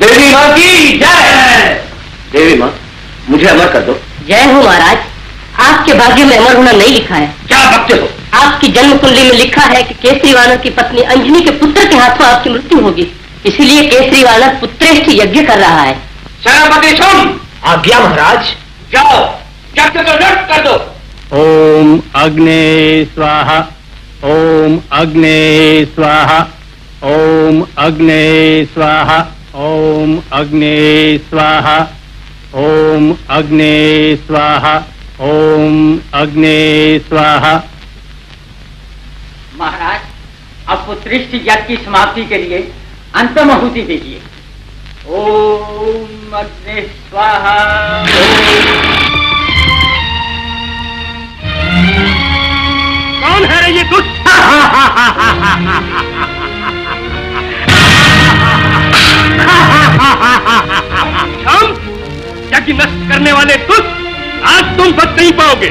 देवी माँ की जय। देवी माँ, मुझे अमर कर दो। जय हो महाराज। आपके भाग्य में अमर होना नहीं लिखा है। क्या बकते हो? आपकी जन्म कुंडली में लिखा है कि केसरी वानर की पत्नी अंजनी के पुत्र के हाथों आपकी मृत्यु होगी, इसीलिए केसरी वानर पुत्रेष्ठ यज्ञ कर रहा है। सेनापति सुन। आज्ञा महाराज। जाओ, यज्ञ को नष्ट कर दो। ओम अग्ने स्वाहा, ओम अग्ने स्वाहा, ओम अग्ने स्वाहा, ओम अग्ने स्वाहा, ओम अग्ने स्वाहा, ओम अग्ने स्वाहा। महाराज, अब पुत्रिष्ठ यज्ञ की समाप्ति के लिए अंतिम आहुति दीजिए। ओम अग्ने स्वाहा। कौन है रे ये दुष्ट? हम यज्ञ नष्ट करने वाले दुष्ट, आज तुम बच नहीं पाओगे।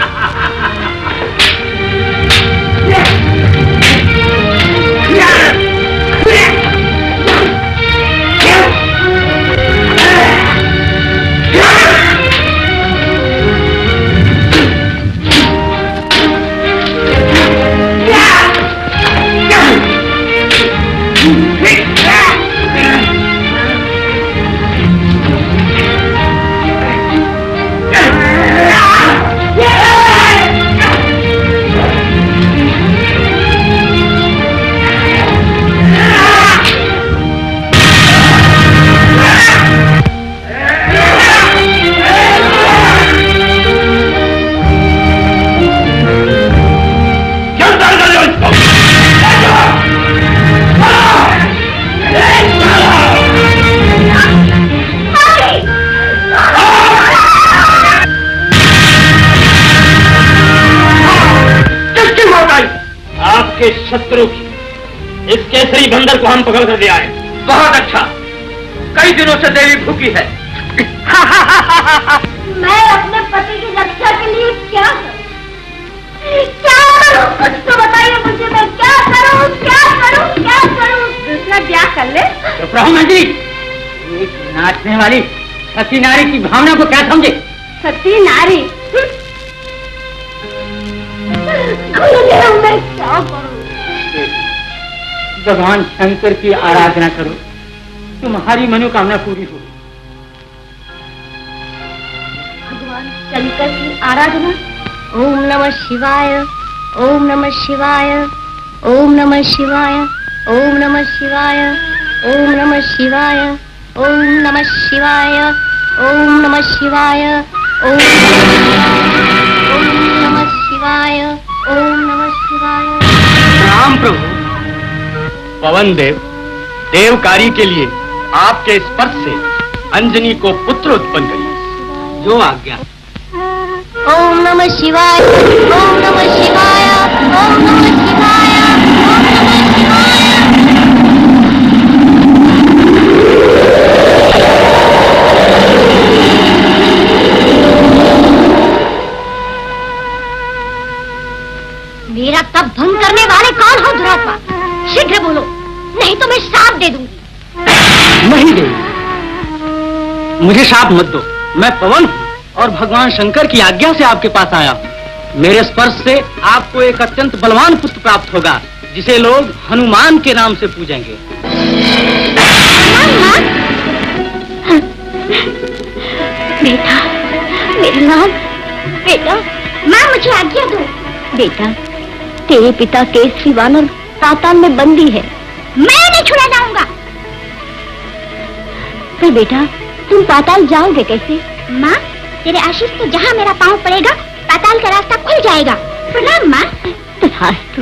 आपके शत्रु की इस केसरी बंदर को हम पकड़ कर ले आए। बहुत अच्छा, कई दिनों से देवी भूखी है। मैं अपने पति की रक्षा के लिए क्या करूं? क्या करूं? कुछ तो बताइए मुझे, मैं क्या करूं? क्या करूं? क्या करूं? दूसरा ब्याह कर ले। चुप रहो मंत्री। एक नाचने वाली सती नारी की भावना को क्या समझे? सती नारी? मैं क्या करूं? भगवान शंकर की आराधना करो, तुम्हारी मनोकामना पूरी होगी। भगवान शंकर की आराधना। ओम नमः शिवाय, ओम नमः शिवाय, ओम नमः शिवाय, ओम नमः शिवाय, ओम नमः शिवाय, ओम नमः शिवाय, ओम नमः शिवाय, ओम नमः शिवाय, ओम नमः शिवाय। राम प्रभु। पवन देव, देवकारी के लिए आपके स्पर्श से अंजनी को पुत्र उत्पन्न करिए। जो आज्ञा। ओम नमः शिवाय, ओम नमः शिवाय, ओम नमः शिवाय, ओम नमः शिवाय। मेरा तप भंग करने वाले कौन हो दुरात्मा? शीघ्र बोलो, नहीं तो मैं श्राप दे दूंगी। नहीं देवी, मुझे श्राप मत दो। मैं पवन हूँ और भगवान शंकर की आज्ञा से आपके पास आया हूँ। मेरे स्पर्श से आपको एक अत्यंत बलवान पुत्र प्राप्त होगा, जिसे लोग हनुमान के नाम से पूजेंगे। बेटा, मेरा नाम। बेटा, माँ मुझे आज्ञा दो। बेटा, तेरे पिता केसरी वानर पाताल में बंदी है, मैं नहीं छुड़ा जाऊंगा। पर बेटा, तुम पाताल जाओगे कैसे? माँ, तेरे आशीष तो जहाँ मेरा पाँव पड़ेगा पाताल का रास्ता खुल जाएगा। प्रणाम माँ। तथास्तु।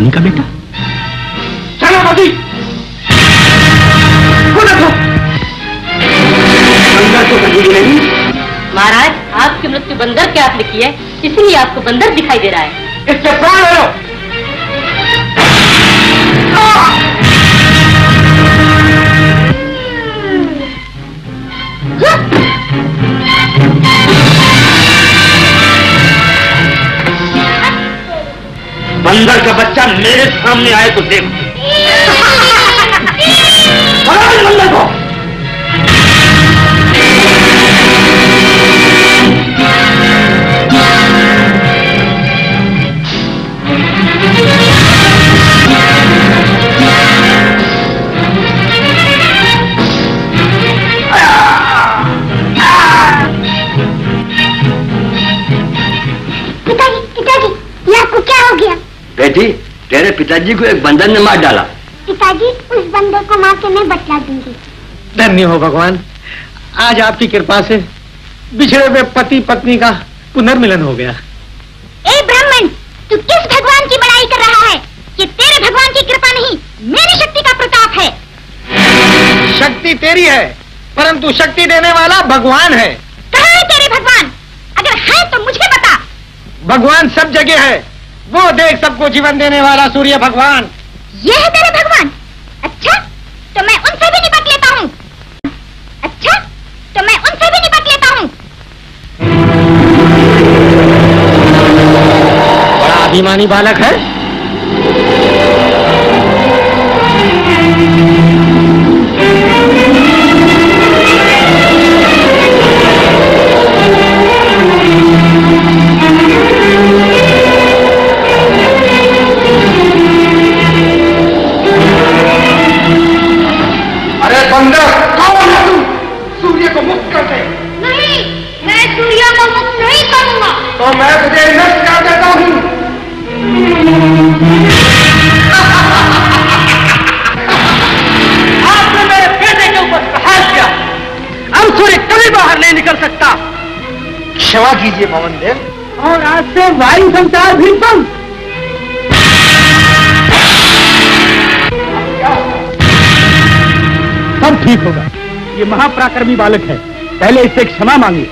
रानी का बेटा। चलो मोदी, बंदर तो कभी नहीं। महाराज, आपकी मृत्यु बंदर के हाथ लिखी है, इसलिए आपको बंदर दिखाई दे रहा है। इससे प्राण ले लो। बंदर का बच्चा मेरे सामने आए तो देख। बंदर को बेटी, तेरे पिताजी को एक बंदर ने मार डाला। पिताजी, उस बंदर को मार के मैं बतला दूंगी। धन्य हो भगवान, आज आपकी कृपा से बिछड़े हुए पति पत्नी का पुनर्मिलन हो गया। ए ब्राह्मण, तू किस भगवान की बड़ाई कर रहा है? ये तेरे भगवान की कृपा नहीं, मेरी शक्ति का प्रताप है। शक्ति तेरी है, परंतु शक्ति देने वाला भगवान है। कहाँ है तेरे भगवान? अगर है तो मुझे बता। भगवान सब जगह है, वो देख सबको जीवन देने वाला सूर्य भगवान। ये है तेरे भगवान? अच्छा, तो मैं उनसे भी निपट लेता हूँ। अच्छा, तो मैं उनसे भी निपट लेता हूँ। बड़ा अभिमानी बालक है। सूर्य को मुक्त कर दे। नहीं, मैं सूर्य को मुक्त नहीं करूंगा। तो मैं तुझे नष्ट कर देता हूँ। आपने मेरे बेटे के ऊपर प्रहार किया, अब सूर्य कभी बाहर नहीं निकल सकता। क्षमा कीजिए पवन देव, और आज से वायु संचार भी बंद। सब ठीक होगा। ये महापराक्रमी बालक है, पहले इससे क्षमा मांगिए।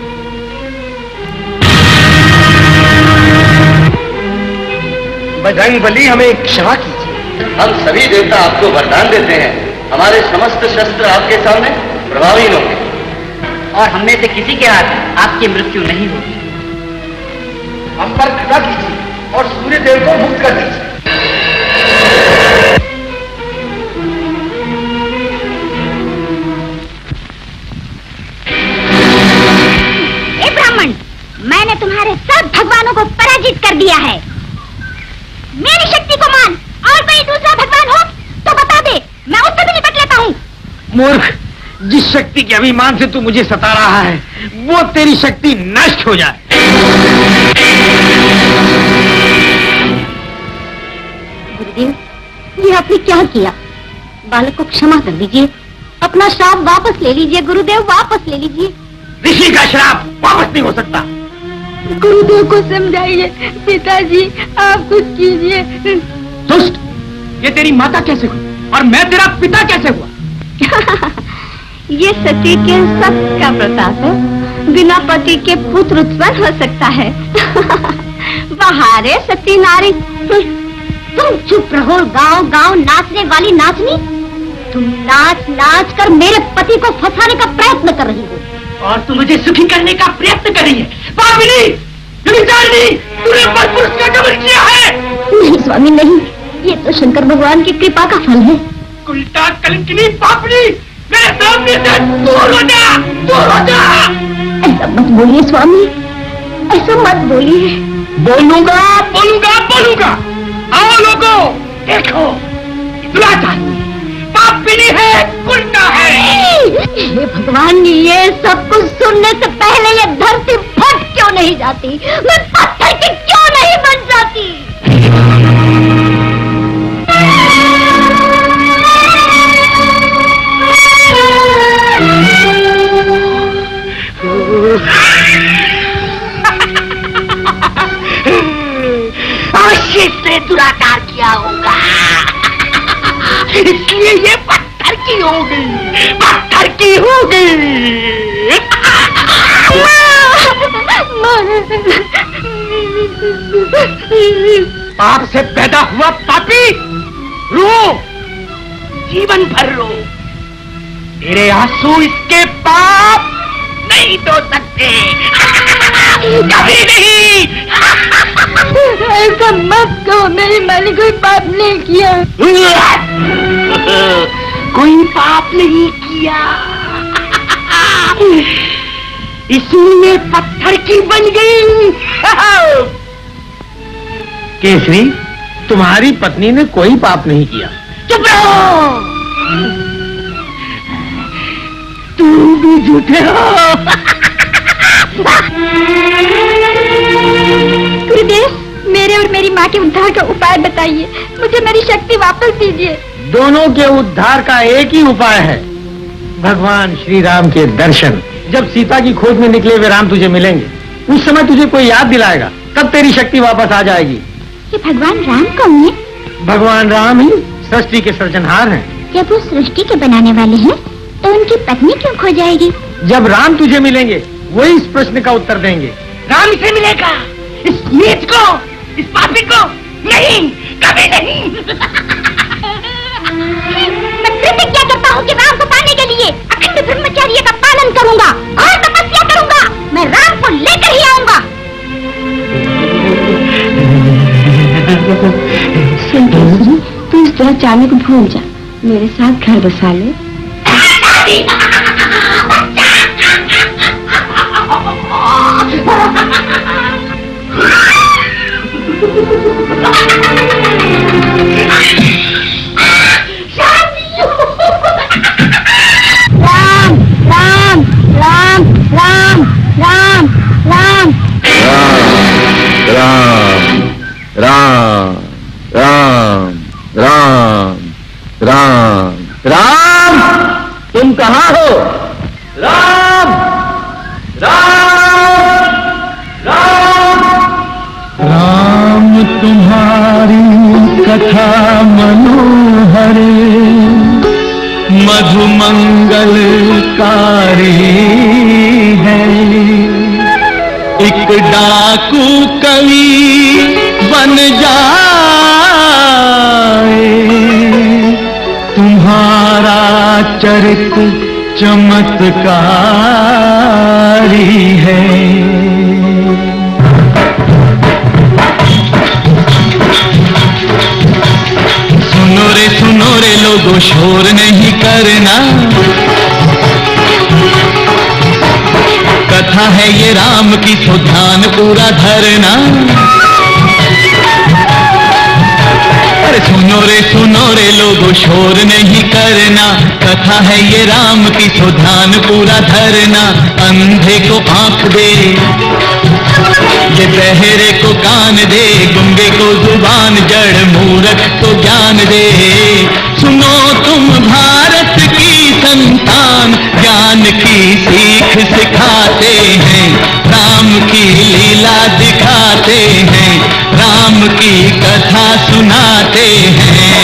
बजरंगबली, हमें क्षमा कीजिए। हम सभी देवता आपको वरदान देते हैं, हमारे समस्त शस्त्र आपके सामने प्रभावी होंगे और हममें से किसी के हाथ आपकी मृत्यु नहीं होगी। हम पर कृपा कीजिए और सूर्य देव को मुक्त कर दीजिए। मैंने तुम्हारे सब भगवानों को पराजित कर दिया है। मेरी शक्ति को मान, और कोई दूसरा भगवान हो तो बता दे, मैं उससे भी निपट लेता हूँ। मूर्ख, जिस शक्ति के अभिमान से तू मुझे सता रहा है, वो तेरी शक्ति नष्ट हो जाए। गुरुदेव, ये आपने क्या किया? बालक को क्षमा कर दीजिए, अपना श्राप वापस ले लीजिए। गुरुदेव, वापस ले लीजिए। ऋषि का श्राप वापस नहीं हो सकता। गुरुदेव को समझाइए। पिताजी, आप कुछ कीजिए। दुष्ट, ये तेरी माता कैसे हुई और मैं तेरा पिता कैसे हुआ? ये सती के सत्य का प्रताप है। बिना पति के पुत्र उत्पन्न हो सकता है। बहारे सती नारी। तुम चुप रहो, गांव गांव नाचने वाली नाचनी। तुम नाच नाच कर मेरे पति को फंसाने का प्रयत्न कर रही हो, और तू मुझे सुखी करने का प्रयत्न कर रही है। पापिनी, व्यभिचारिणी, तूने परपुरुष का दमन किया है। नहीं स्वामी, नहीं, ये तो शंकर भगवान की कृपा का फल है। उल्टा कलंकिनी पापनी, मेरे सामने से दूर हो जा, दूर हो जा। ऐसा मत बोलिए स्वामी, ऐसा मत बोलिए। बोलूंगा, बोलूंगा, बोलूंगा। आओ लोगों, देखो, दुराचारी, पापिनी है, उल्टा है। हे भगवान, ये सब कुछ सुनने से पहले ये धरती फट क्यों नहीं जाती? मैं पत्थर की क्यों नहीं बन जाती? शिव ने दुराचार किया आऊंगा। इसलिए ये पत्थर की हो गई, पत्थर की हो गई। पाप से पैदा हुआ पापी, रो, जीवन भर रो। तेरे आंसू इसके पाप नहीं धो सकते, कभी नहीं। ऐसा मत कहो, मैंने कोई पाप नहीं किया। कोई पाप नहीं किया, इसलिए पत्थर की बन गई। केसरी, तुम्हारी पत्नी ने कोई पाप नहीं किया। चुप रहो, तुम भी झूठे हो। गुरुदेव, मेरे और मेरी माँ के उद्धार का उपाय बताइए, मुझे मेरी शक्ति वापस दीजिए। दोनों के उद्धार का एक ही उपाय है, भगवान श्री राम के दर्शन। जब सीता की खोज में निकले वे राम तुझे मिलेंगे, उस समय तुझे कोई याद दिलाएगा, तब तेरी शक्ति वापस आ जाएगी। ये भगवान राम कौन है? भगवान राम ही सृष्टि के सृजनहार हैं। जब वो सृष्टि के बनाने वाले हैं, तो उनकी पत्नी क्यों खो जाएगी? जब राम तुझे मिलेंगे, वही इस प्रश्न का उत्तर देंगे। राम इसे मिलेगा, इस नीच को, इस पापी को नहीं, कभी नहीं। मैं प्रतिज्ञा करता हूँ कि राम को पाने के लिए अखंड ब्रह्मचर्य का पालन करूंगा और तपस्या करूंगा। मैं राम को लेकर ही आऊंगा। तू इस तरह जाने को भूल जा, मेरे साथ घर बसा ले। राम राम राम राम राम राम राम राम राम राम राम राम, तुम कहाँ हो? राम राम राम राम तुम्हारी कथा मनोहर मधुमंगलकारी है। एक डाकू कवि बन जाए, तुम्हारा चरित्र चमत्कारी है। सुनो रे लोगों, शोर नहीं करना, कथा है ये राम की, तो ध्यान पूरा धरना। अरे सुनो रे लोगों, शोर नहीं करना, कथा है ये राम की, तो ध्यान पूरा धरना। अंधे को आंख दे, ये बहरे को कान दे, गुंगे को जुबान, जड़ मूर्ख को ज्ञान दे। सुनो तुम भारत की संतान, ज्ञान की सीख सिखाते हैं, राम की लीला दिखाते हैं, राम की कथा सुनाते हैं।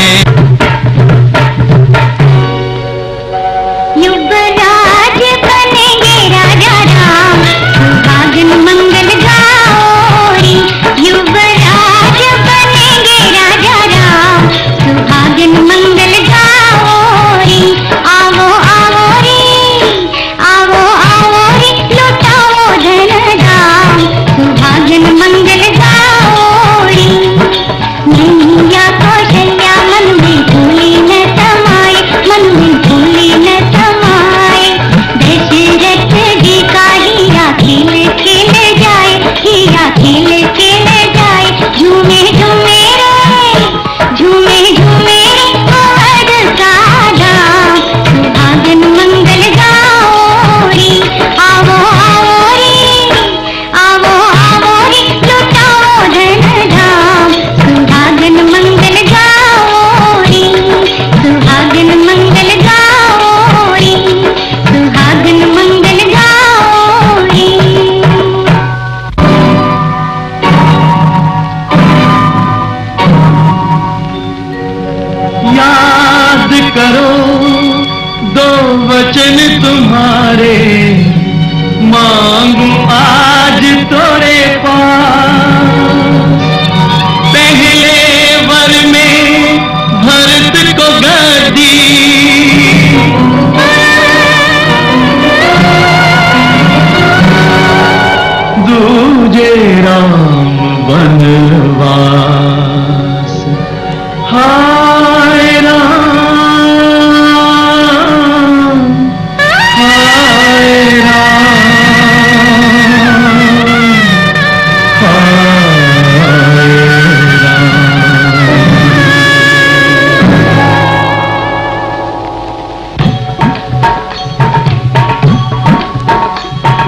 युवराज बनेंगे राजा राम, सुहागन मंगल गाओरी। युवराज बनेंगे राजा राम, सुहागन मंगल गाओरी। आवो आवो रे, आवो आवो रे, लुटाओ धन धाम, सुहागन मंगल गाओरी। नैया कौशल्या मन में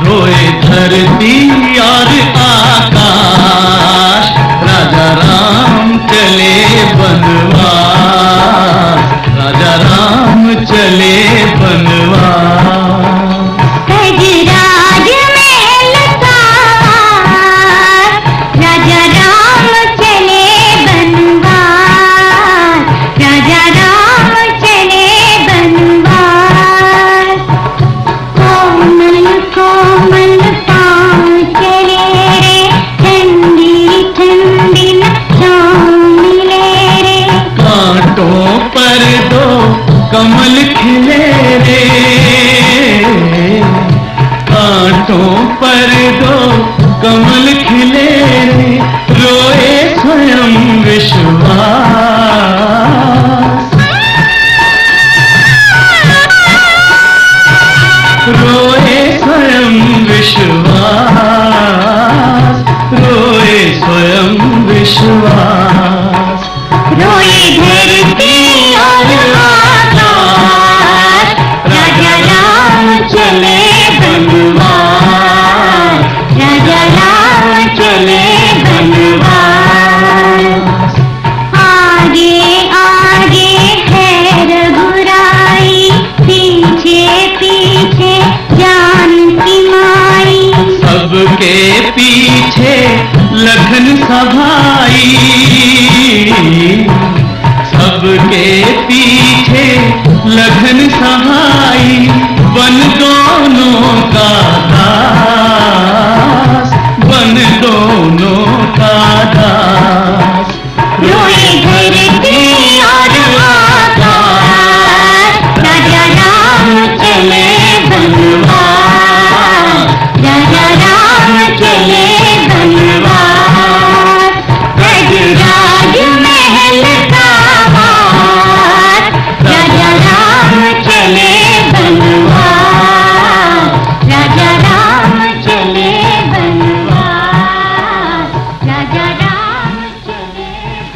रोए धरती और आकाश, राजा राम चले बनवास, राजा राम चले बनवास। गजराज महल सार, राजा राम चले बनवास, राजा राम चले बनवास। कोमल कोमल पाँव चले रे, ठंडी ठंडी छाँव मिले रे। कांटों पर दो कमल खिले रे, कांटों पर दो कमल खिले रे, रोए स्वयं विश्वास, रोए स्वयं विश्वास, रोए स्वयं विश्वास। रोए धरती और आकाश, राजा राम चले बनवास, राजा राम चले बनवास। आगे आगे है रघुराई, पीछे पीछे जानकी माई। सबके पीछे लखन सभाई, सबके पीछे लखन सहाई, बन दोनों का दास, बन दोनों का दास। रोए धरती और आकाश, राजा राम चले बनवास, राजा राम चले बनवास। गजराज महल सार, राजा राम चले बनवास, राजा राम चले बनवास, राजा राम चले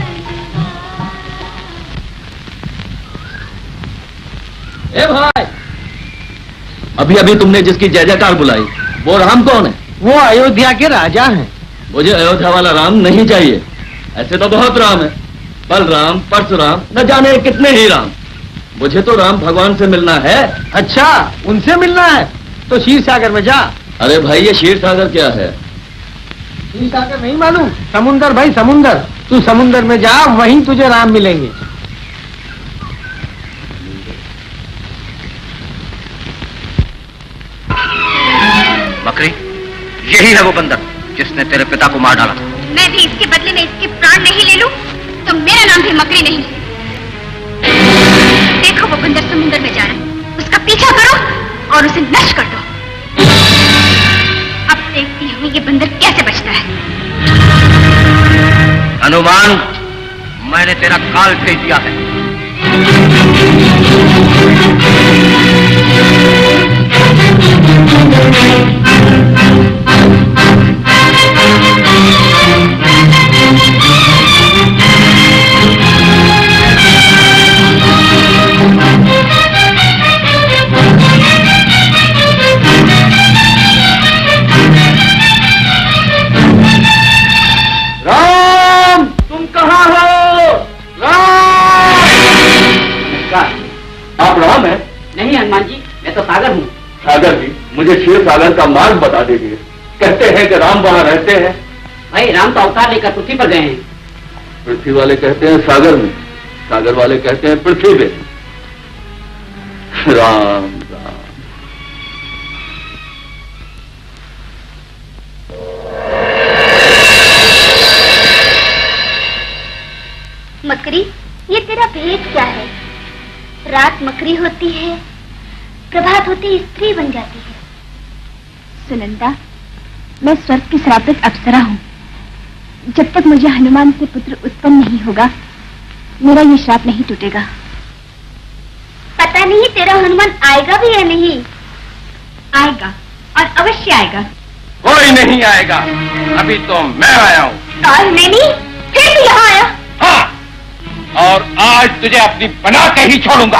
बनवास। ए भाई, अभी अभी तुमने जिसकी जय जयकार बुलाई वो राम कौन है? वो अयोध्या के राजा हैं। मुझे अयोध्या वाला राम नहीं चाहिए। ऐसे तो बहुत राम है, बलराम, परशुराम, न जाने कितने ही राम। मुझे तो राम भगवान से मिलना है। अच्छा, उनसे मिलना है तो क्षीर सागर में जा। अरे भाई, ये क्षीर सागर क्या है? क्षीर सागर नहीं मालूम? समुंदर भाई, समुंदर। तू समुंदर में जा, वहीं तुझे राम मिलेंगे। बकरी, यही है वो बंदर जिसने तेरे पिता को मार डाला था। मैं भी इसके बदले में इसके प्राण नहीं ले लूं तो मेरा नाम भी मकरी नहीं। देखो वो बंदर समुद्र में जा रहा है, उसका पीछा करो और उसे नष्ट कर दो। अब देखती हूँ ये बंदर कैसे बचता है। हनुमान, मैंने तेरा काल भेज दिया है। राम, तुम कहाँ हो? राम! आप राम हैं? नहीं हनुमान जी, मैं तो सागर हूँ। सागर जी, मुझे क्षीर सागर का मार्ग बता दीजिए। कहते हैं कि राम वहाँ रहते हैं। भाई, राम तो अवतार लेकर पृथ्वी पर गए हैं। पृथ्वी वाले कहते हैं सागर में, सागर वाले कहते हैं पृथ्वी पे। राम राम। मकरी, ये तेरा भेद क्या है? रात मकरी होती है, प्रभात होती स्त्री बन जाती है। सुनंदा, मैं स्वर्ग की श्रापित अप्सरा हूँ। जब तक मुझे हनुमान से पुत्र उत्पन्न नहीं होगा, मेरा ये श्राप नहीं टूटेगा। पता नहीं तेरा हनुमान आएगा भी या नहीं। आएगा, और अवश्य आएगा। कोई नहीं आएगा, अभी तो मैं आया हूँ। काल नैनी फिर भी यहाँ आया। हाँ, और आज तुझे अपनी बना के ही छोड़ूंगा।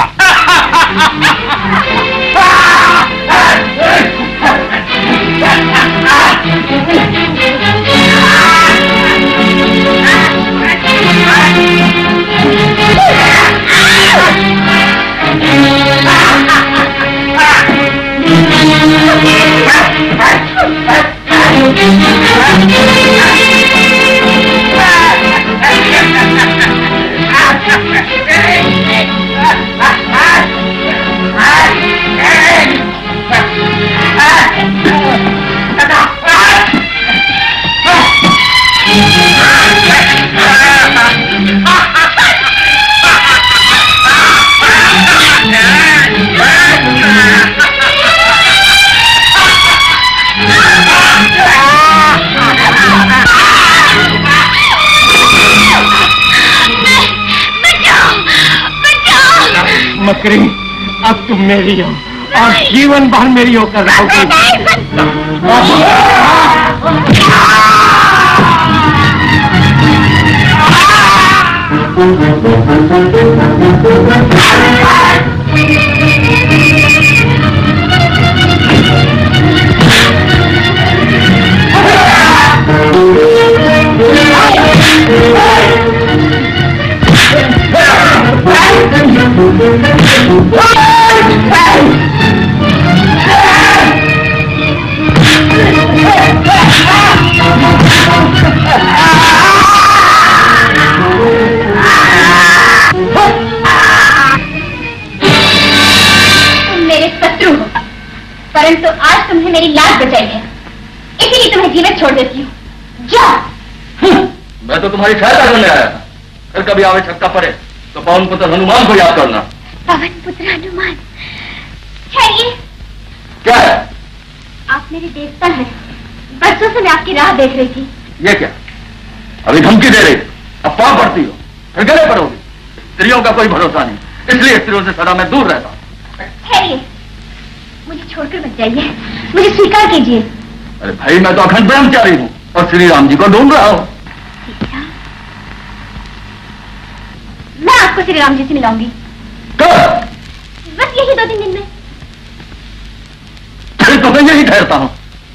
मकरी, अब तुम मेरी हो और जीवन भर मेरी होकर रहोगी। परंतु आज तुमने मेरी लाज बचाई है, इसीलिए तुम्हें जीवन छोड़ देती हूँ। जाओ। मैं तो तुम्हारी सहायता करने आया था, फिर कभी आवश्यकता पड़े तो पवन पुत्र हनुमान को याद करना। पवन पुत्र हनुमान है ये? क्या है? आप मेरे देवता हैं, बरसों से मैं आपकी राह देख रही थी। ये क्या? अभी धमकी दे रही, अब पाँव पड़ती हो, फिर गले पड़ोगी। स्त्रियों का कोई भरोसा नहीं, इसलिए स्त्रियों से सदा मैं दूर रहता हूँ। ठहरिए, मुझे छोड़कर मत जाइए, मुझे स्वीकार कीजिए। अरे भाई, मैं तो अखंड ब्रह्मचारी हूँ और श्री राम जी को ढूंढ रहा हूँ। मैं आपको श्री राम जी से मिलाऊंगी। कब? बस यही 2-3 दिन में। फिर तो मैं यही ठहरता हूँ।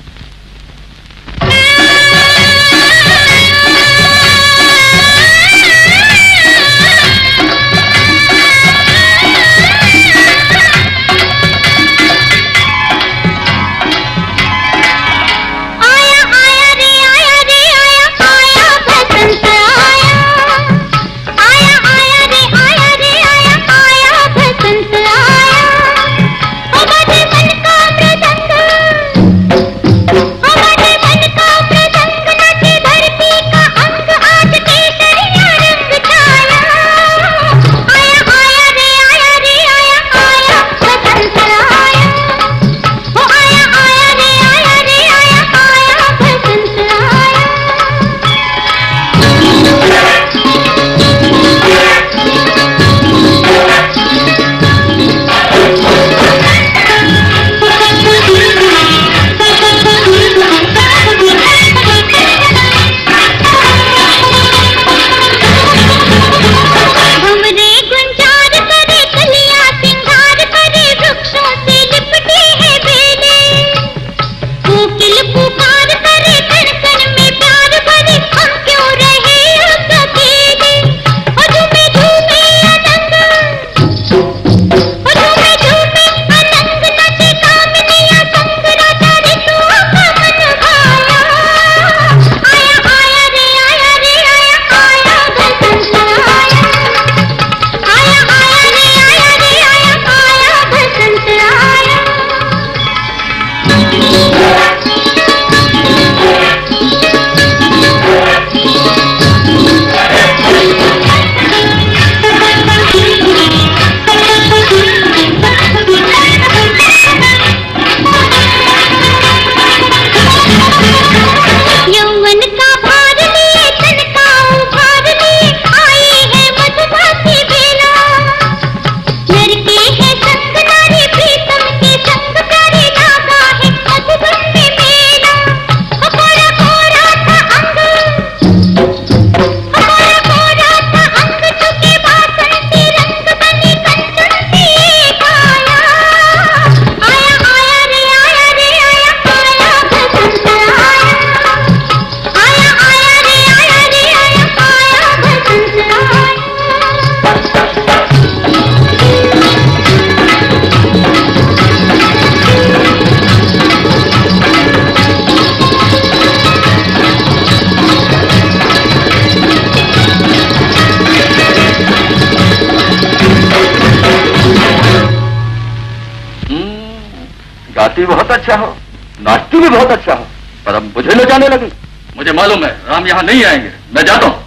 गाती बहुत अच्छा हो, नाचती भी बहुत अच्छा हो, पर अब मुझे न जाने लगी। मुझे मालूम है राम यहाँ नहीं आएंगे, मैं जाता हूँ।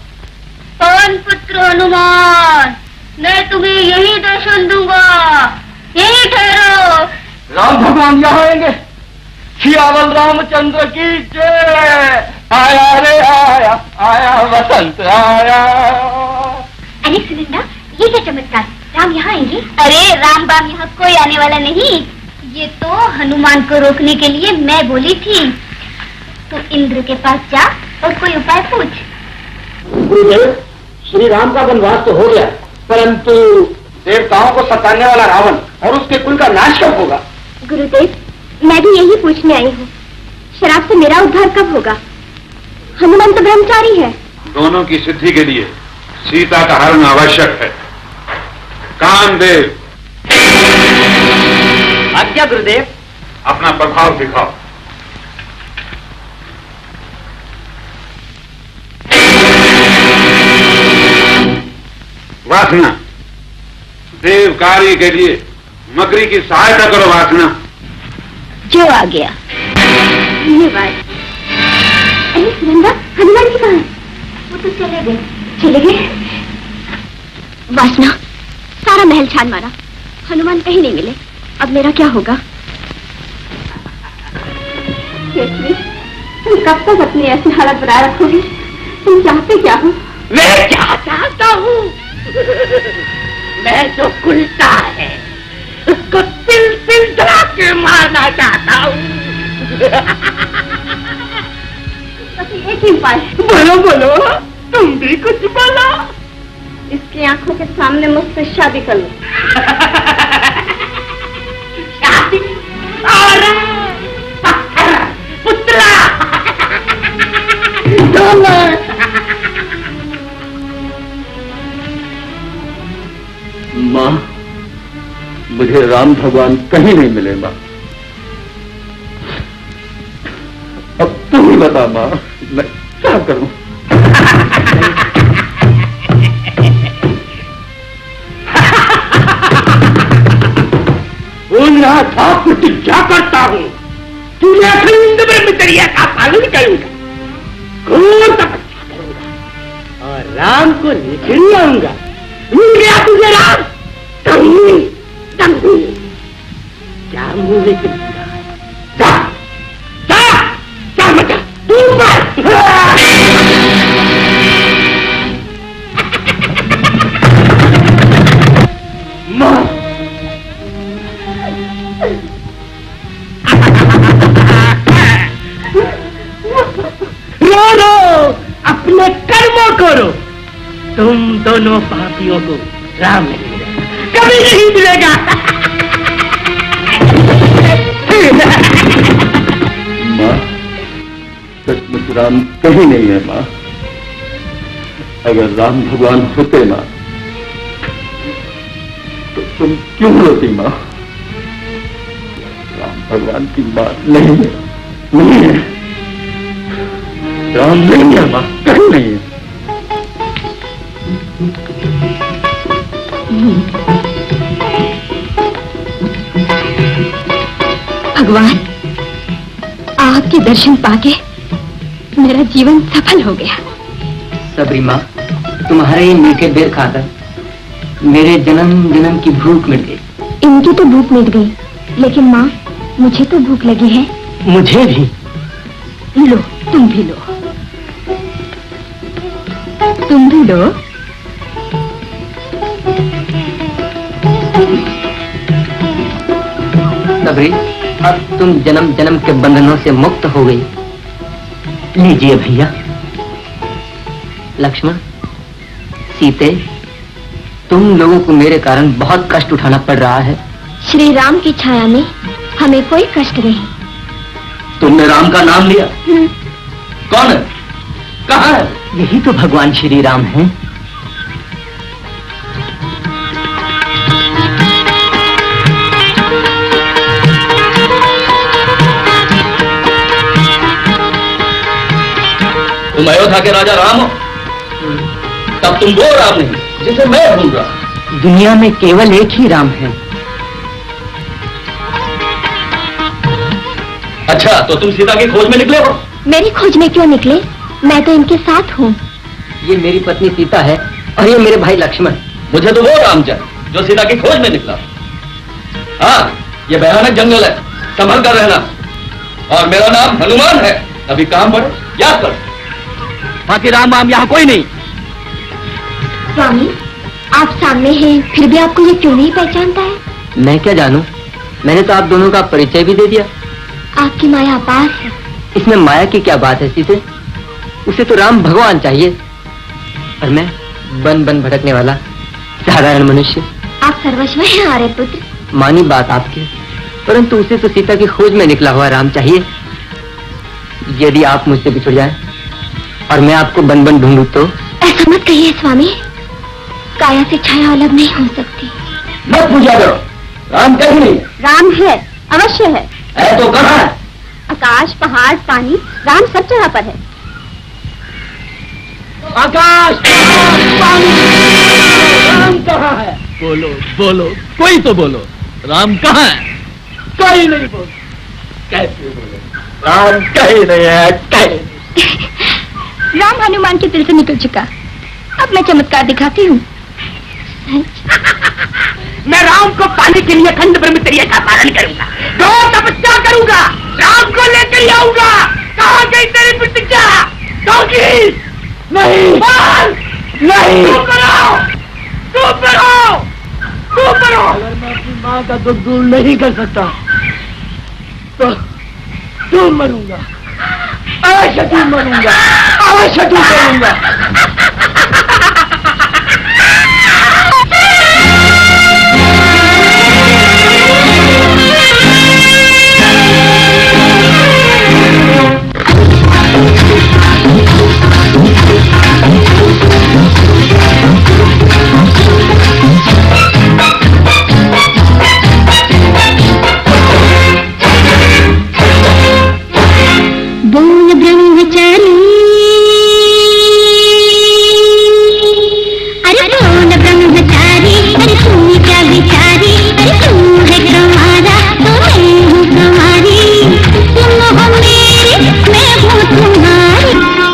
पवन पुत्र हनुमान, मैं तुम्हें यही दर्शन दूंगा, यही ठहरो। राम भगवान यहाँ आएंगे। सियावल रामचंद्र की जय। आया रे आया, आया वसंत आया। अरे सुनंदा, ये क्या चमत्कार, राम यहाँ आएंगे? अरे राम बाम यहाँ कोई आने वाला नहीं, ये तो हनुमान को रोकने के लिए मैं बोली थी। तो इंद्र के पास जा और कोई उपाय पूछ। गुरुदेव, श्री राम का वनवास तो हो गया, परंतु देवताओं को सताने वाला रावण और उसके कुल का नाश कब होगा? गुरुदेव, मैं भी यही पूछने आई हूँ, शराब से मेरा उद्धार कब होगा? हनुमान तो ब्रह्मचारी है। दोनों की सिद्धि के लिए सीता का हरण आवश्यक है। कामदेव, आज्ञा गुरुदेव। अपना प्रभाव दिखाओ। वासना, देव कार्य के लिए मकरी की सहायता करो। वासना जो आ गया। धन्यवाद। अरे सुनंदा, हनुमान जी कहाँ हैं? वो तो चले गए। चले गए? वासना, सारा महल छान मारा, हनुमान कहीं नहीं मिले। अब मेरा क्या होगा? केसरी, तुम कब तक अपनी ऐसी हालत बनाए रखोगी? तुम चाहते क्या हो? मैं क्या चाहता हूँ? मैं जो कुलता है उसको तिल तिल जला के मारना चाहता हूँ। एक ही उपाय। बोलो बोलो, तुम भी कुछ बोलो। इसकी आंखों के सामने मुझसे शादी कर लो। शादी? और पत्थर, पुतला, माँ, मुझे राम भगवान कहीं नहीं मिले माँ। अब तुम ही बता माँ, मैं क्या करूं? बोल रहा था प्रतिज्ञा करता हूँ कि मैं अखंड ब्रह्मचर्य का पालन करूंगा, घोर तपस्या करूंगा और राम को निकल आऊंगा। मिल गया तुझे राम? कहीं क्या मुंह लेके जा जा जा मचा दूर मां। रो अपने कर्मों करो। तुम दोनों पापियों को राम नहीं मिलेगा, कभी नहीं मिलेगा। माँ, सचमुच राम कहीं नहीं है माँ। अगर राम भगवान होते माँ तो तुम क्यों रोती माँ? राम भगवान की बात नहीं है, नहीं है। राम नहीं है माँ, कहीं नहीं है। भगवान, आपके दर्शन पाके मेरा जीवन सफल हो गया। सबरी माँ, तुम्हारे ये मीठे बेर खाकर मेरे जन्म जन्म की भूख मिट गई। इनकी तो भूख मिट गई, लेकिन माँ, मुझे तो भूख लगी है। मुझे भी। लो, तुम भी लो, तुम भी लो। सबरी, अब तुम जन्म जन्म के बंधनों से मुक्त हो गई। लीजिए भैया। लक्ष्मण, सीते, तुम लोगों को मेरे कारण बहुत कष्ट उठाना पड़ रहा है। श्री राम की छाया में हमें कोई कष्ट नहीं। तुमने राम का नाम लिया? कौन है? कहाँ है? यही तो भगवान श्री राम हैं। तुम अयोध्या के राजा राम हो? तब तुम वो राम नहीं जिसे मैं ढूंढ रहा। दुनिया में केवल एक ही राम है। अच्छा, तो तुम सीता की खोज में निकले हो? मेरी खोज में क्यों निकले? मैं तो इनके साथ हूँ। ये मेरी पत्नी सीता है और ये मेरे भाई लक्ष्मण। मुझे तो वो राम चाहिए जो सीता की खोज में निकला। हाँ, ये भयानक जंगल है, संभल कर रहना। और मेरा नाम हनुमान है। अभी काम पड़े याद कर। बाकी राम यहाँ कोई नहीं। स्वामी, आप सामने हैं, फिर भी आपको ये क्यों नहीं पहचानता है? मैं क्या जानूं? मैंने तो आप दोनों का परिचय भी दे दिया। आपकी माया अपार है। इसमें माया की क्या बात है सीते? उसे तो राम भगवान चाहिए, और मैं बन बन भटकने वाला साधारण मनुष्य। आप सर्वस्व हैं आर्य पुत्र। मानी बात आपकी, परंतु उसे तो सीता की खोज में निकला हुआ राम चाहिए। यदि आप मुझसे बिछुड़ जाएं और मैं आपको बन बन ढूंढूं तो? ऐसा मत कहिए स्वामी, काया से छाया अलग नहीं हो सकती। मत पूछा करो, राम कहीं नहीं। राम है, अवश्य है। तो कहाँ है? आकाश, पहाड़, पानी, राम सब जगह पर है। आकाश, पानी, राम कहाँ है? बोलो बोलो, कोई तो बोलो, राम कहाँ है? कोई नहीं बोल। कैसे बोलो? राम कहीं नहीं है, कहीं। राम हनुमान के दिल से निकल चुका। अब मैं चमत्कार दिखाती हूँ। मैं राम को पाने के लिए खंड ब्रह्मचर्य का पालन करूंगा, घोर तपस्या करूंगा, राम को लेकर आऊंगा। कहाँ गई तेरी प्रतिज्ञा? नहीं नहीं, चुप रहो, चुप रहो, चुप रहो। अगर मैं अपनी माँ का दुख दूर नहीं कर सकता तो मरूंगा, अवश्य मरूंगा, अवश्य मरूंगा। बोल ब्रह्मचारी, अरे बोल ब्रह्मचारी, अरे तू क्या विचारी? अरे तू है तुम्हारा तो मैं हूँ तुम्हारी, तुम हो मेरे मैं हूँ तुम्हारी।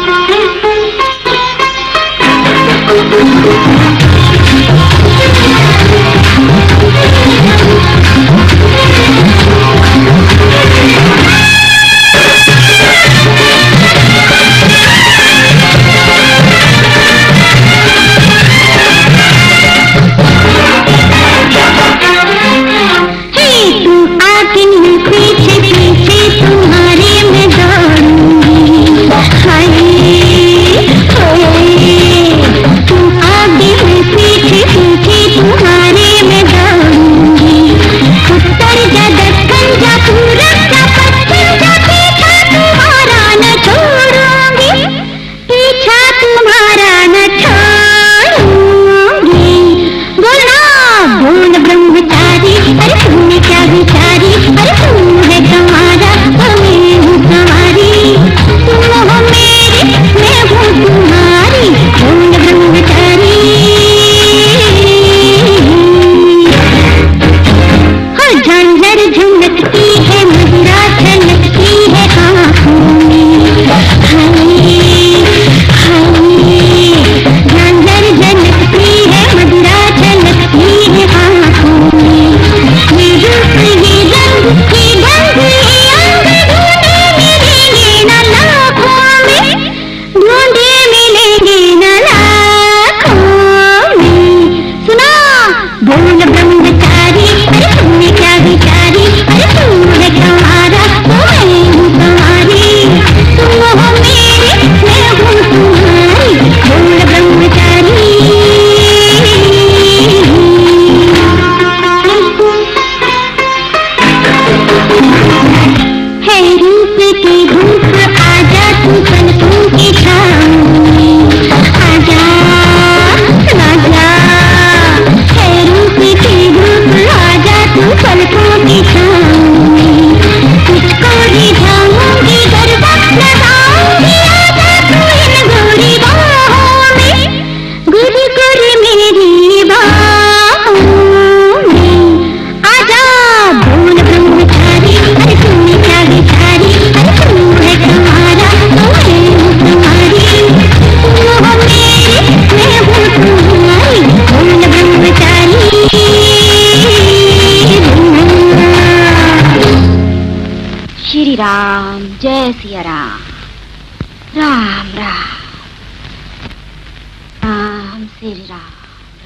राम, जय सिया राम। राम राम, राम श्री राम,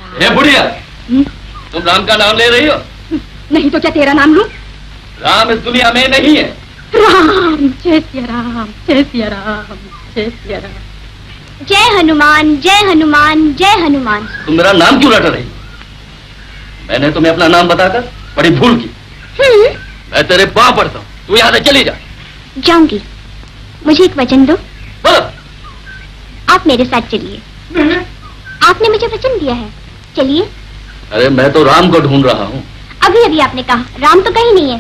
ये बुढ़िया, तुम राम का नाम ले रही हो? नहीं तो क्या तेरा नाम लूं? राम इस दुनिया में नहीं है। राम, जय सिया राम, जय सिया राम, जय सिया राम। जय हनुमान, जय हनुमान, जय हनुमान। तुम मेरा नाम क्यों रट रही? मैंने तुम्हें अपना नाम बताकर बड़ी भूल की। मैं तेरे पांव पड़ता हूँ, तू यहाँ से चली जा। जाऊंगी, मुझे एक वचन दो। बोलो। आप मेरे साथ चलिए। आपने मुझे वचन दिया है, चलिए। अरे मैं तो राम को ढूंढ रहा हूँ। अभी अभी आपने कहा राम तो कहीं नहीं है।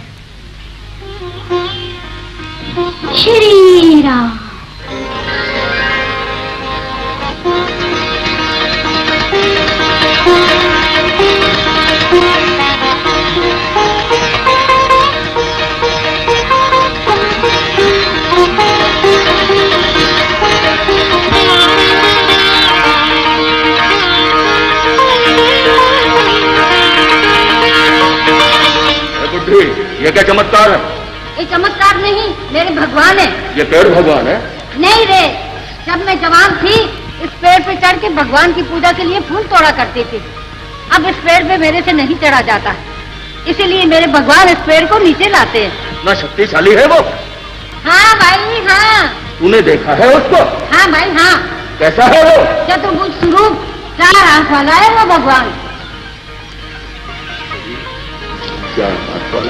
श्री राम। ये क्या चमत्कार है? ये चमत्कार नहीं, मेरे भगवान है। ये पेड़ भगवान है? नहीं रे, जब मैं जवान थी इस पेड़ पे चढ़ के भगवान की पूजा के लिए फूल तोड़ा करती थी। अब इस पेड़ पे मेरे से नहीं चढ़ा जाता, इसीलिए मेरे भगवान इस पेड़ को नीचे लाते हैं। इतना शक्तिशाली है वो? हाँ भाई हाँ। तूने देखा है उसको? हाँ भाई हाँ। कैसा है वो? चतुर्भुज स्वरूप, 4 आंख वाला है वो भगवान। क्या बात वाला।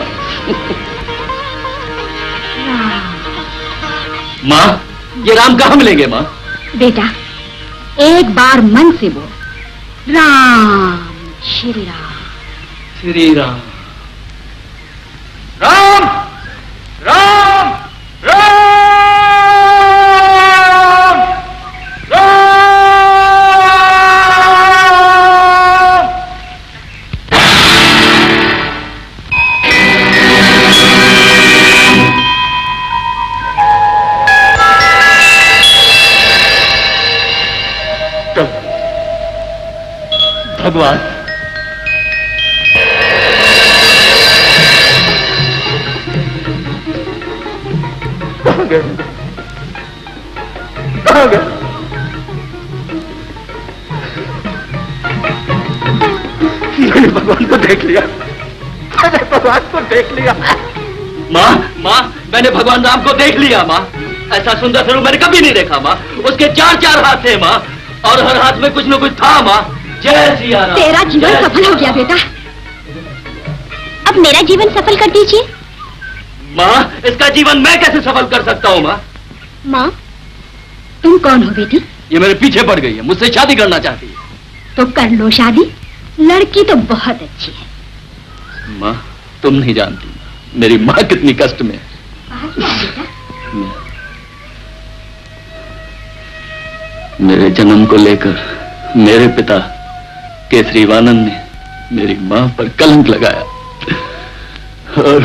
माँ, ये राम कहाँ मिलेंगे माँ? बेटा, एक बार मन से बोल, राम, श्री राम। श्री राम। राम राम राम राम। भगवान, कहाँ गए? कहाँ गए? मैंने भगवान को देख लिया, मैंने भगवान को देख लिया। माँ, माँ, मैंने भगवान राम को देख लिया माँ। ऐसा सुंदर स्वरूप मैंने कभी नहीं देखा माँ। उसके 4 हाथ थे माँ, और हर हाथ में कुछ न कुछ था माँ। जय सिया राम। तेरा जीवन सफल हो गया बेटा। अब मेरा जीवन सफल कर दीजिए। माँ, इसका जीवन मैं कैसे सफल कर सकता हूँ माँ? माँ, तुम कौन हो बेटी? ये मेरे पीछे पड़ गई है, मुझसे शादी करना चाहती है। तो कर लो शादी, लड़की तो बहुत अच्छी है। माँ, तुम नहीं जानती मेरी माँ कितनी कष्ट में है। बेटा, मेरे जन्म को लेकर मेरे पिता केसरीवानंद ने मेरी माँ पर कलंक लगाया और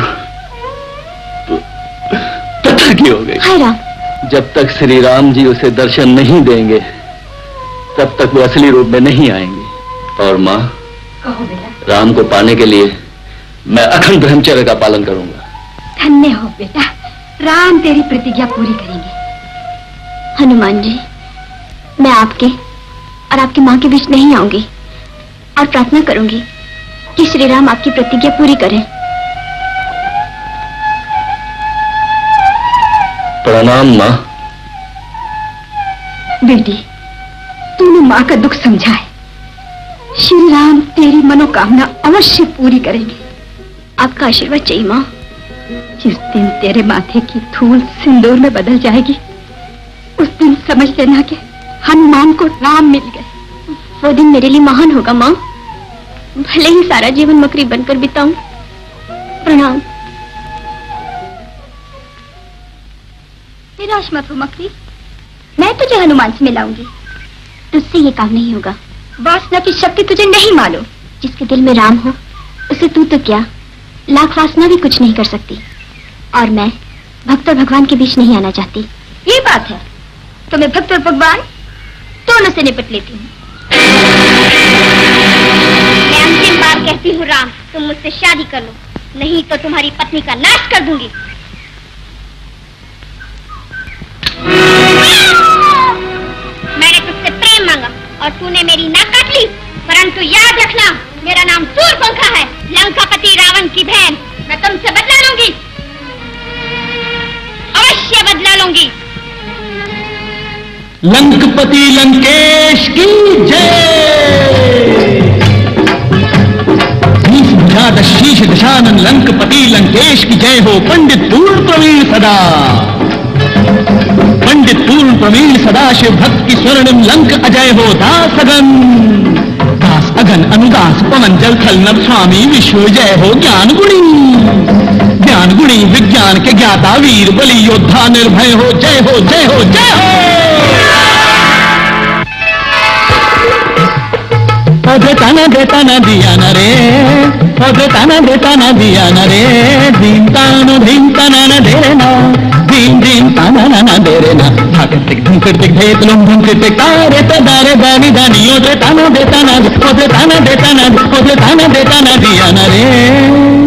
पत्थर की हो गई। हाय राम। जब तक श्री राम जी उसे दर्शन नहीं देंगे तब तक वो असली रूप में नहीं आएंगे। और माँ, कहो बेटा। राम को पाने के लिए मैं अखंड ब्रह्मचर्य का पालन करूंगा। धन्य हो बेटा, राम तेरी प्रतिज्ञा पूरी करेंगे। हनुमान जी, मैं आपके और आपकी माँ के बीच नहीं आऊंगी और प्रार्थना करूंगी कि श्री राम आपकी प्रतिज्ञा पूरी करें। प्रणाम माँ। बेटी, तूने माँ का दुख समझा है। श्री राम तेरी मनोकामना अवश्य पूरी करेंगे। आपका आशीर्वाद चाहिए माँ। जिस दिन तेरे माथे की धूल सिंदूर में बदल जाएगी, उस दिन समझ लेना कि हनुमान को राम मिल गए। वो दिन मेरे लिए महान होगा माँ, भले ही सारा जीवन मकरी बनकर बिताऊं। प्रणाम। निराश मत हो मकरी, मैं तुझे हनुमान से मिलाऊंगी। तुझसे ये काम नहीं होगा। वासना की शक्ति तुझे नहीं मालूम। जिसके दिल में राम हो उसे तू तो क्या, लाख वासना भी कुछ नहीं कर सकती। और मैं भक्त और भगवान के बीच नहीं आना चाहती। ये बात है तो मैं भक्त और भगवान दोनों से निपट लेती हूँ। मैं अंतिम बार कहती हूँ राम, तुम मुझसे शादी कर लो, नहीं तो तुम्हारी पत्नी का नाश कर दूंगी। मैंने तुझसे प्रेम मांगा और तूने मेरी नाक काट ली, परंतु याद लूंगी। लंकपति लंकेश की जय। शीश दशानन लंकपति लंकेश की जय हो। पंडित पूर्ण प्रवीण सदा, पंडित पूर्ण प्रवीण सदा शिव भक्त की स्वर्णिम लंक अजय हो। दास अगन अनुदास पवन जल थल नभ स्वामी विश्व जय हो। ज्ञान गुणी विज्ञान के ज्ञाता वीर बलि योद्धा निर्भय हो। जय हो जय हो जय हो। देता न दिया न रे, देता न दिया न रे। दीन तानो धीम तना न दे रे ना, दीन ताना न दे रे ना। भागतिक धुम कृतिक भेद लुम धुम कृतिक तारे तदारे दानी दानियों। देता न देता न देता न देता न देता न दिया न रे।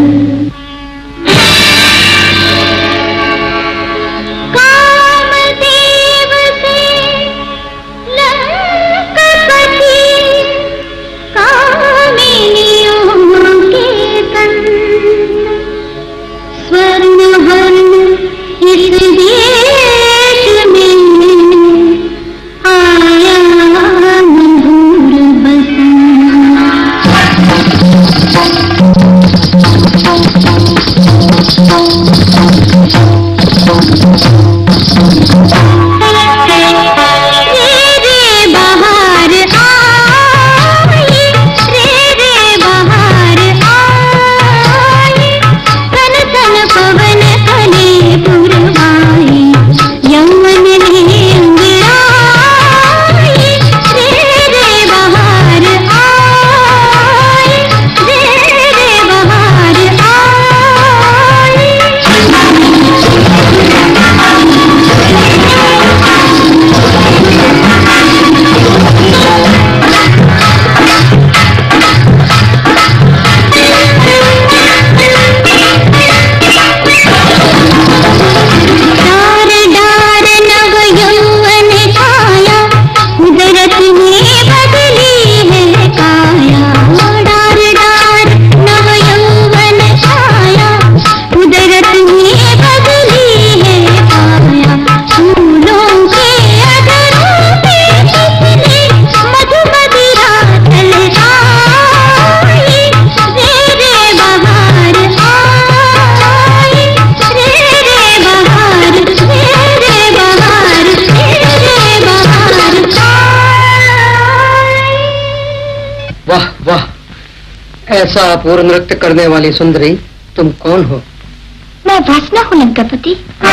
ऐसा अपूर्व नृत्य करने वाली सुंदरी तुम कौन हो? मैं वासना हूँ लंकापति।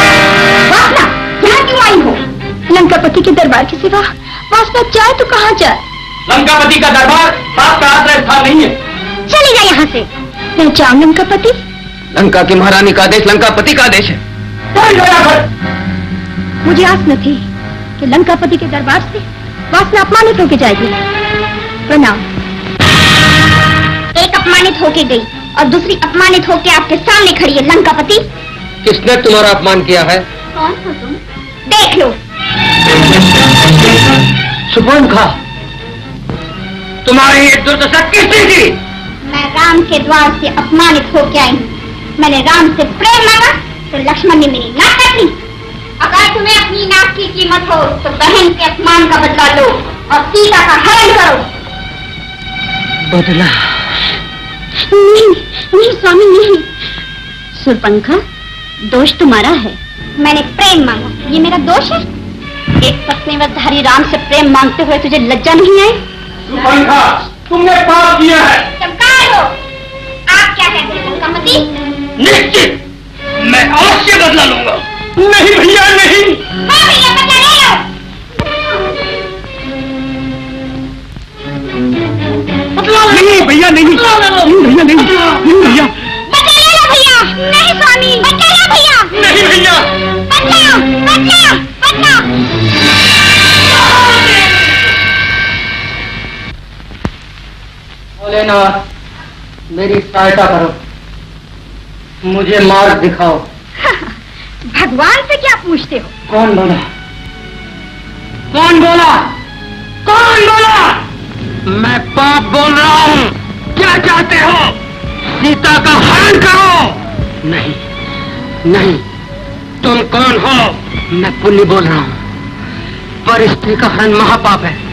वासना यहाँ क्यों आई हो? लंकापति के दरबार के सिवा वासना चाहे तो कहाँ जाए? लंकापति का दरबार बाप का आश्रय स्थान नहीं है। चले जाए यहाँ से। मैं जाऊँ लंकापति? लंका की महारानी का आदेश लंकापति का आदेश है। मुझे आस न थी कि लंकापति के दरबार से वासना अपमानित होके जाएगी। प्रणाम। एक अपमानित होके गई और दूसरी अपमानित होके आपके सामने खड़ी है लंकापति। किसने तुम्हारा अपमान किया है? कौन हो तुम? देख लो। सुपर्णखा, तुम्हारी ये दुर्दशा किसने की? मैं राम के द्वार से अपमानित होके आई हूँ। मैंने राम से प्रेम मांगा तो लक्ष्मण ने मेरी नाक काट ली। अगर तुम्हें अपनी नाक की कीमत हो तो बहन के अपमान का बदला लो और सीता का हरण करो। बदला? नहीं स्वामी नहीं। सुरपंखा, दोष तुम्हारा है। मैंने प्रेम मांगा, ये मेरा दोष है? एक पत्नीवतधारी राम से प्रेम मांगते हुए तुझे लज्जा नहीं आई? सुरपंखा, तुमने पाप किया है। चमकार हो। आप क्या कहते हैं लंकापति? निश्चित मैं अवश्य बदला लूंगा। नहीं भैया नहीं। हाँ भैया बदला ले लो। नहीं भैया नहीं। नहीं भैया नहीं। नहीं भैया। बदला ले लो भैया। नहीं स्वामी। बदला लो भैया। नहीं भैया। बदला बदला बदला। भोलेनाथ, मेरी सहायता करो, मुझे मार्ग दिखाओ। भगवान से क्या पूछते हो? कौन बोला? कौन बोला? कौन बोला? मैं पाप बोल रहा हूँ। क्या चाहते हो? सीता का हरण करो। नहीं नहीं, तुम कौन हो? मैं पुण्य बोल रहा हूँ, पर स्त्री का हरण महापाप है।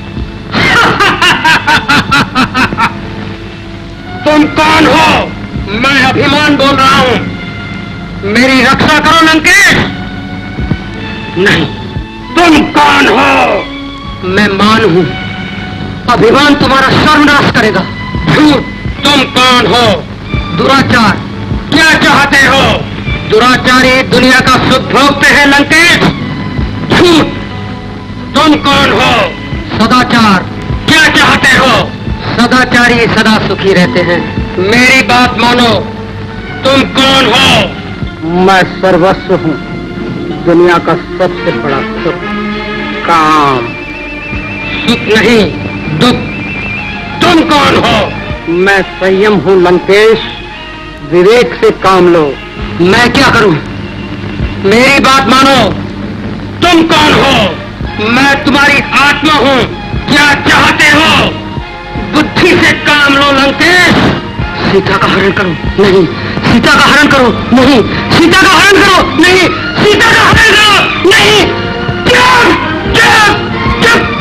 तुम कौन हो? मैं अभिमान बोल रहा हूँ। मेरी रक्षा करो लंकेश। नहीं। तुम कौन हो? मैं मान हूँ। अभिमान तुम्हारा सर्वनाश करेगा। झूठ। तुम कौन हो? दुराचार। क्या चाहते हो? दुराचारी दुनिया का सुख भोगते हैं लंकेश। झूठ। तुम कौन हो? सदाचार। क्या चाहते हो? सदाचारी सदा सुखी रहते हैं। मेरी बात मानो। तुम कौन हो? मैं सर्वस्व हूँ। दुनिया का सबसे बड़ा सुख काम। सुख नहीं, दुख। तुम कौन हो? मैं संयम हूँ लंकेश। विवेक से काम लो। मैं क्या करूं? मेरी बात मानो। तुम कौन हो? मैं तुम्हारी आत्मा हूँ। क्या चाहते हो? बुद्धि से काम लो लंकेश। सीता का हरण करो। नहीं। सीता का हरण करो। नहीं। सीता का हरण करो। नहीं। सीता का हरण करो। नहीं। चुप चुप चुप।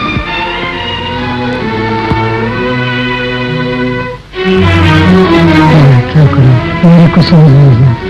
क्या करूं? मेरे को समझ नहीं है।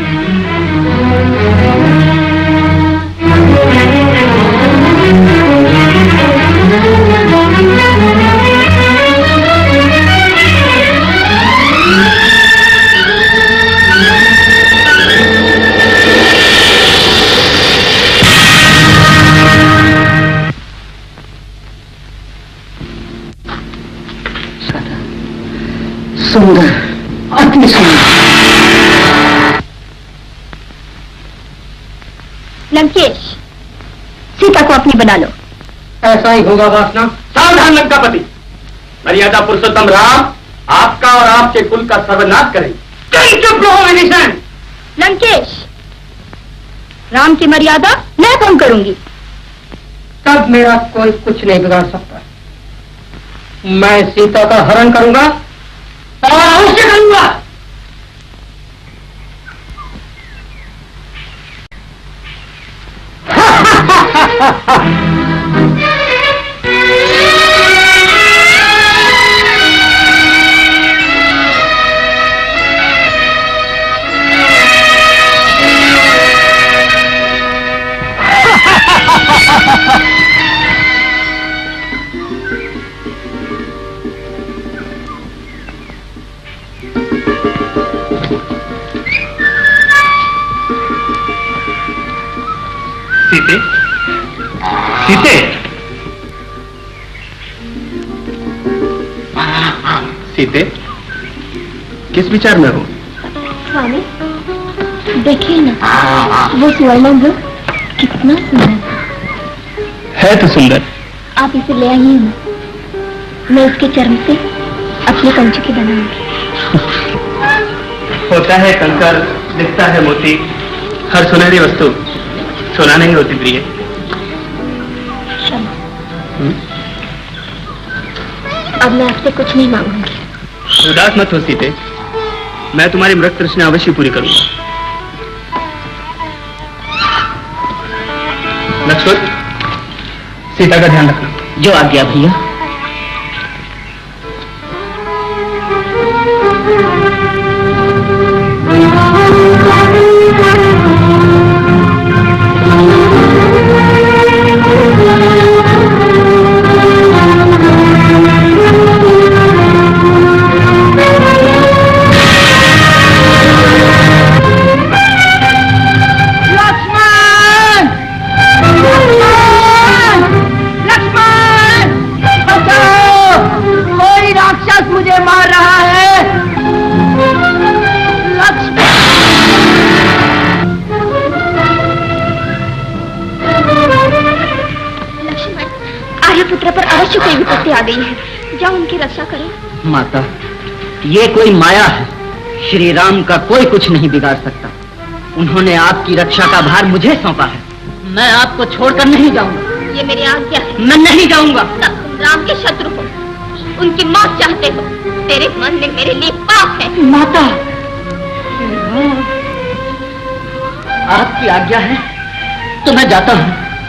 सुंदर, अति सुंदर। लंकेश, सीता को अपनी बना लो। ऐसा ही होगा वासना। सावधान लंकापति, मर्यादा पुरुषोत्तम राम आपका और आपके कुल का सर्वनाश करेंगे। तुम चुप रहो विभीषण। लंकेश, राम की मर्यादा मैं कम करूंगी। तब मेरा कोई कुछ नहीं बिगाड़ सकता। मैं सीता का हरण करूंगा और अवश्य करूंगा। सीते, सीते, सीते, किस विचार में हो? स्वामी, देखिए ना, वो स्वर्णभ्र कितना सुंदर है। तो सुंदर। आप इसे ले आइए ना, मैं उसके चर्म से अपने कंचुकी बनाऊंगी। होता है कंकर, दिखता है मोती, हर सुनहरी वस्तु सोना नहीं होती प्रिय। अब मैं आपसे कुछ नहीं मांगूंगी। उदास मत हो सीते, मैं तुम्हारी मृत तृष्णा अवश्य पूरी करूंगा। लक्ष्मण, सीता का ध्यान रखना। जो आज्ञा भैया। मुझे मार रहा है। लक्ष्मण, आर्यपुत्र पर अवश्य कोई विपत्ति आ गई है, जाओ उनकी रक्षा करो। माता, ये कोई माया है। श्री राम का कोई कुछ नहीं बिगाड़ सकता। उन्होंने आपकी रक्षा का भार मुझे सौंपा है। मैं आपको छोड़कर नहीं जाऊंगा। ये मेरी आज्ञा है। मैं नहीं जाऊंगा। तब तुम राम के शत्रु हो, उनकी मौत चाहते हो। तेरे मन में मेरे लिए पाप है। माता, आपकी आज्ञा है तो मैं जाता हूं।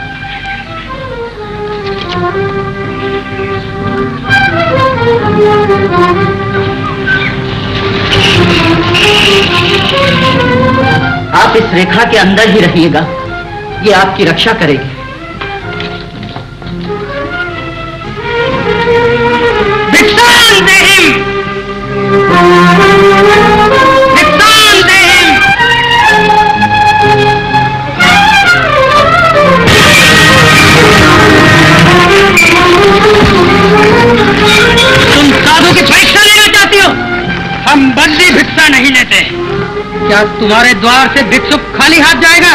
आप इस रेखा के अंदर ही रहिएगा, ये आपकी रक्षा करेगी। तुम साधु की परीक्षा लेना चाहती हो? हम बंदी भिक्षा नहीं लेते। क्या तुम्हारे द्वार से भिक्षुक खाली हाथ जाएगा?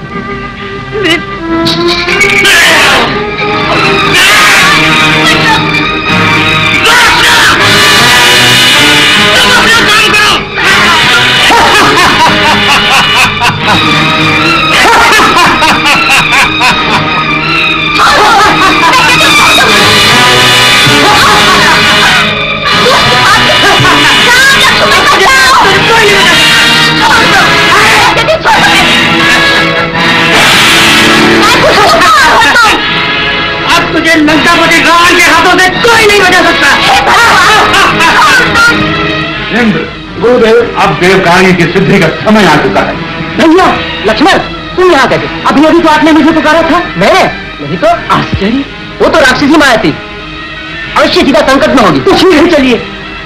अब तुझे लंकापति रावण के हाथों से कोई नहीं बचा सकता। इंद्र, गुरुदेव, अब देवकार्य की सिद्धि का समय आ चुका है। भैया लक्ष्मण, तुम यहाँ कैसे? अभी अभी तो आपने मुझे पुकारा था। मैं नहीं तो आश्चर्य, वो तो राक्षसी माया थी, अवश्य सीधा संकट में होगी। कुछ नहीं, चलिए।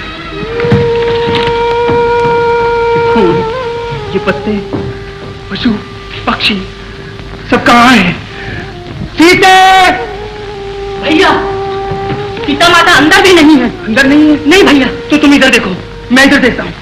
ये पत्ते, पशु, पक्षी सब कहाँ हैं? सीते! भैया सीता माता अंदर भी नहीं है। अंदर नहीं है? नहीं भैया। तो तुम इधर देखो, मैं इधर देखता हूँ।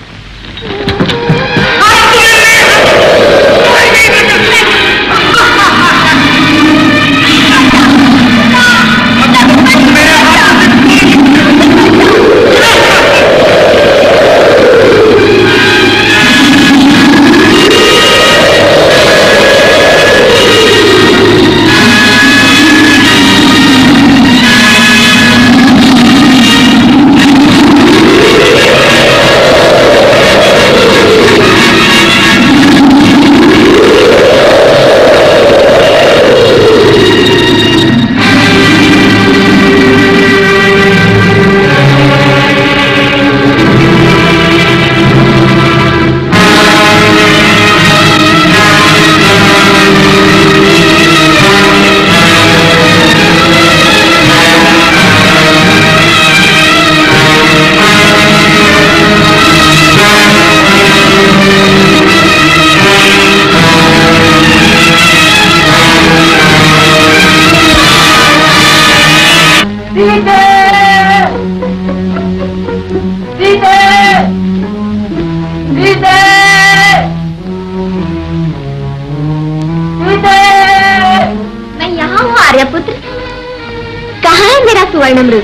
स्वर्णमृत।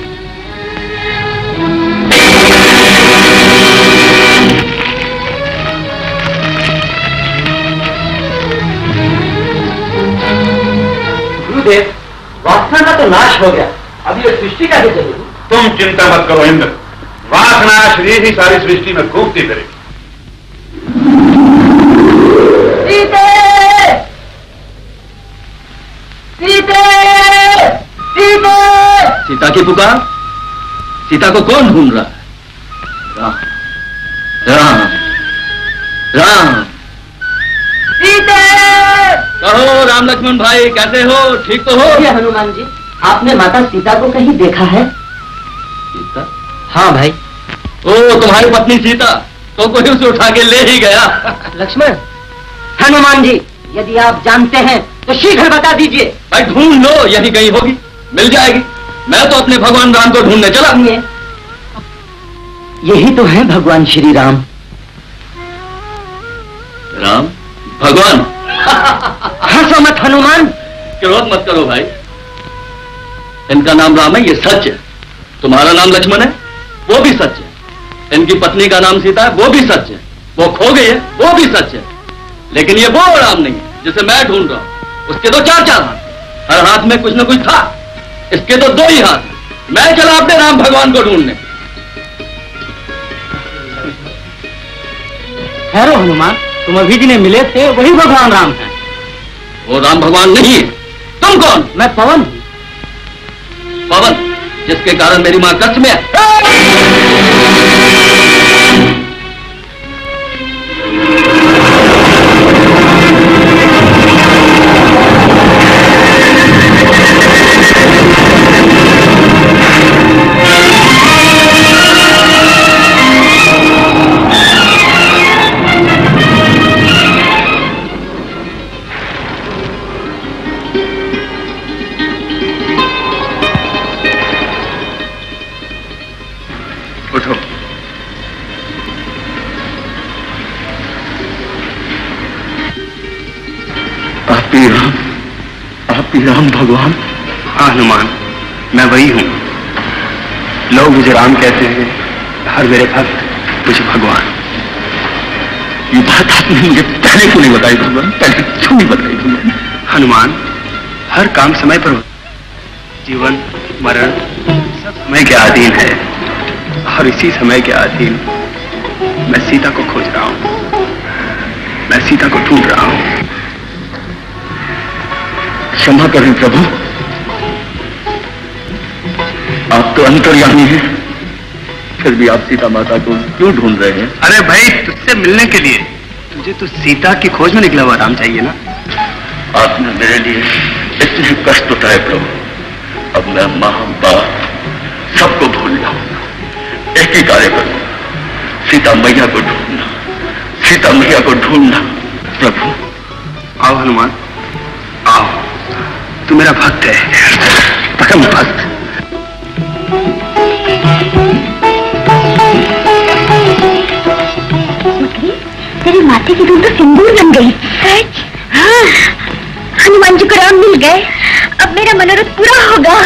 गुरुदेव, वासना का तो नाश हो गया, अब ये सृष्टि कैसे चलेगी? तुम चिंता मत करो इंद्र, वासना श्री ही सारी सृष्टि में घूमती करेगी। सीते! सीते! सीते! सीता की पुकार? सीता को कौन ढूंढ रहा है? राम, राम, राम। सीते! कहो राम लक्ष्मण भाई, कैसे हो? ठीक तो हो? हनुमान जी, आपने माता सीता को कहीं देखा है? सीता? हाँ भाई। ओ, तुम्हारी पत्नी सीता तो कोई उसे उठा के ले ही गया। लक्ष्मण, हनुमान जी, यदि आप जानते हैं तो शीघ्र बता दीजिए। भाई ढूंढ लो, यही कहीं होगी, मिल जाएगी। मैं तो अपने भगवान राम को ढूंढने चला। यही तो है भगवान श्री राम। राम भगवान? हंसो मत हनुमान। क्रोध मत करो भाई, इनका नाम राम है, ये सच है। तुम्हारा नाम लक्ष्मण है, वो भी सच है। इनकी पत्नी का नाम सीता है, वो भी सच है। वो खो गई है, वो भी सच है। लेकिन ये वो राम नहीं है जिसे मैं ढूंढ रहा हूं। उसके तो चार चार हाथ, हर हाथ में कुछ न कुछ था। इसके तो दो ही हाथ। मैं चला अपने राम भगवान को ढूंढने। ठहरो हनुमान, तुम अभी जिन्हें मिले थे वही भगवान राम हैं। वो राम भगवान नहीं है। तुम कौन? मैं पवन हूँ। पवन, जिसके कारण मेरी मां कष्ट में है। आप ही राम भगवान? हाँ हनुमान, मैं वही हूँ। लोग मुझे राम कहते हैं, हर मेरे भक्त मुझे भगवान। ये बात आपने मुझे पहले क्यों नहीं बताई भगवान? पहले क्यों नहीं बताई तुमने? हनुमान, हर काम समय पर होता। जीवन मरण सब समय के अधीन है, और इसी समय के अधीन मैं सीता को खोज रहा हूँ, मैं सीता को ढूंढ रहा हूँ। क्षमा करें प्रभु, आप तो अंतर्यामी हैं, फिर भी आप सीता माता को क्यों ढूंढ रहे हैं? अरे भाई, तुझसे मिलने के लिए। तुझे तो सीता की खोज में निकला हुआ राम चाहिए ना। आपने मेरे लिए इतने कष्ट उठाए प्रभु, अब मैं मां बाप सबको भूल जाऊंगा। एक ही कार्य करूं, सीता मैया को ढूंढना, सीता मैया को ढूंढना। प्रभु आओ हनुमान, आओ। तू मेरा भक्त है, परम भक्त। मकरी, तेरे माथे की धूल तो सिंदूर बन गई। सच? हाँ, हनुमान जी को राम मिल गए। अब मेरा मनोरथ पूरा होगा।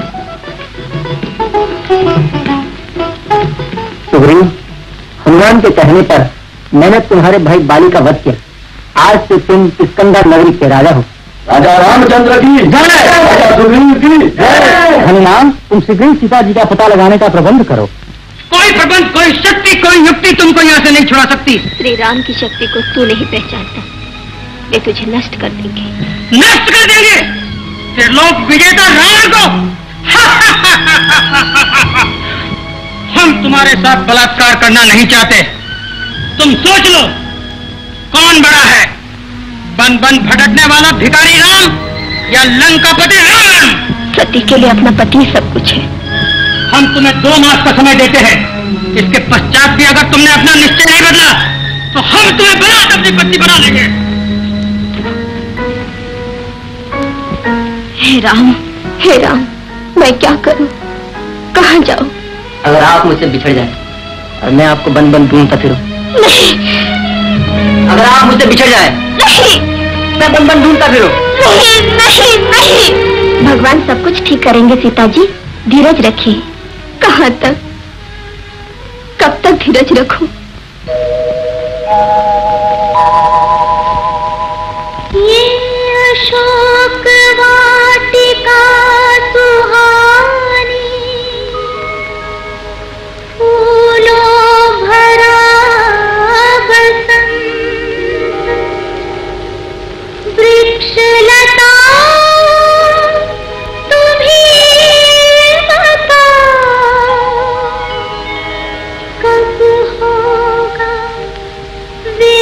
सुग्रीव, हनुमान के कहने पर मैंने तुम्हारे भाई बाली का वध किया। आज से तुम सिकंदर नगरी के राजा हो। राजा रामचंद्र की जय, राजा सुग्रीव की जय। हनुमान, तुम शीघ्र सीता जी का पता लगाने का प्रबंध करो। कोई प्रबंध, कोई शक्ति, कोई युक्ति तुमको यहाँ से नहीं छुड़ा सकती। श्री राम की शक्ति को तू नहीं पहचानता, वे तुझे नष्ट कर देंगे। नष्ट कर देंगे? त्रिलोक विजेता रावण को? हम तुम्हारे साथ बलात्कार करना नहीं चाहते। तुम सोच लो, कौन बड़ा है, बन बन भटकने वाला भिखारी राम या लंकापति रावण? सती के लिए अपना पति सब कुछ है। हम तुम्हें 2 मास का समय देते हैं। इसके पश्चात भी अगर तुमने अपना निश्चय नहीं बदला तो हम तुम्हें बरात अपनी पत्नी बना लेंगे। हे राम, मैं क्या करूं, कहां जाऊं? अगर आप मुझसे बिछड़ जाए और मैं आपको बन बन ढूंढता फिरूं। नहीं। अगर आप मुझसे बिछड़ जाए, नहीं, मैं बन बन ढूंढता फिरूं। नहीं, नहीं, नहीं। भगवान सब कुछ ठीक करेंगे सीता जी, धीरज रखिए। कहाँ तक, कब तक धीरज रखूं? ये अशोक वाटिका सुहानी, फूलों भरा बसंत, वृक्ष लता कब होगा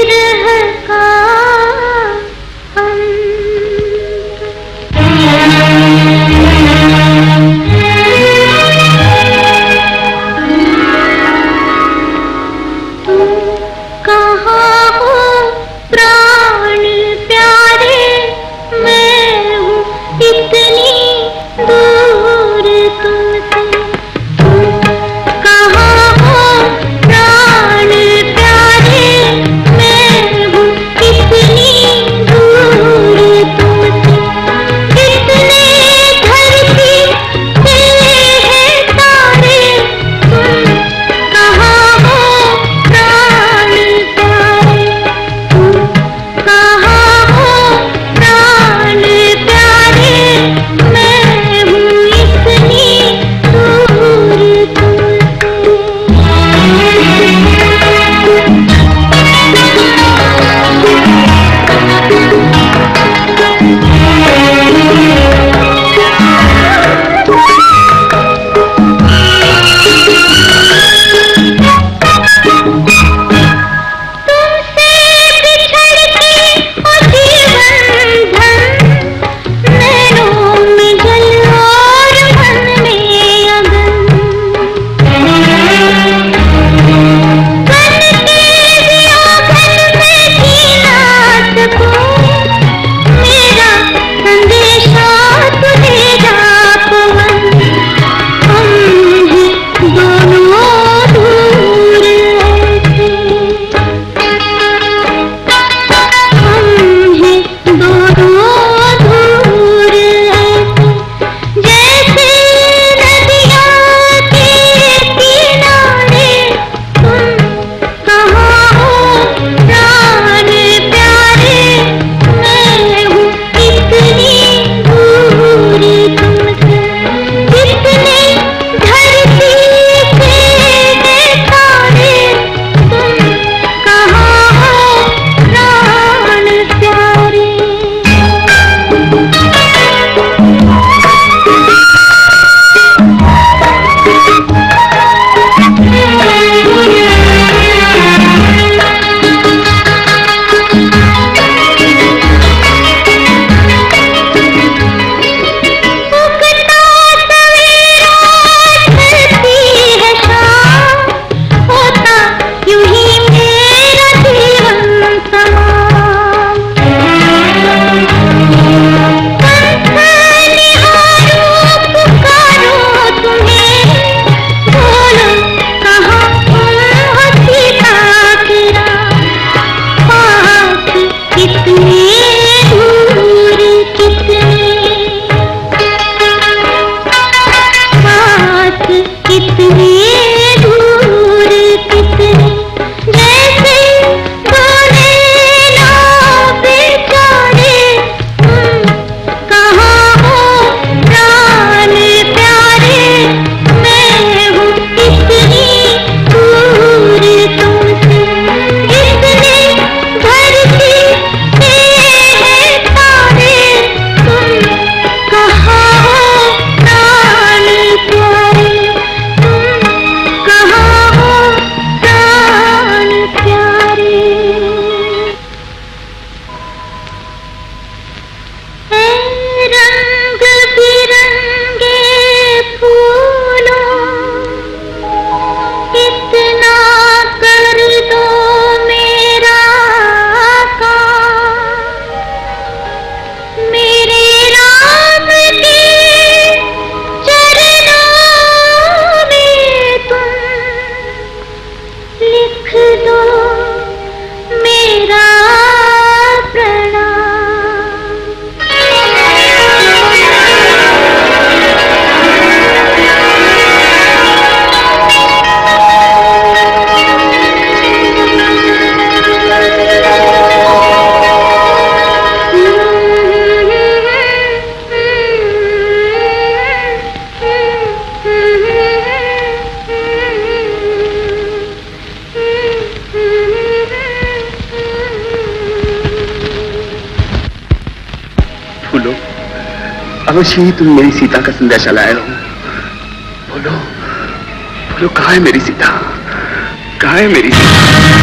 अवश्य ही तुम मेरी सीता का संदेशा लाए हो। बोलो बोलो, कहाँ है मेरी सीता? कहाँ है मेरी सीता?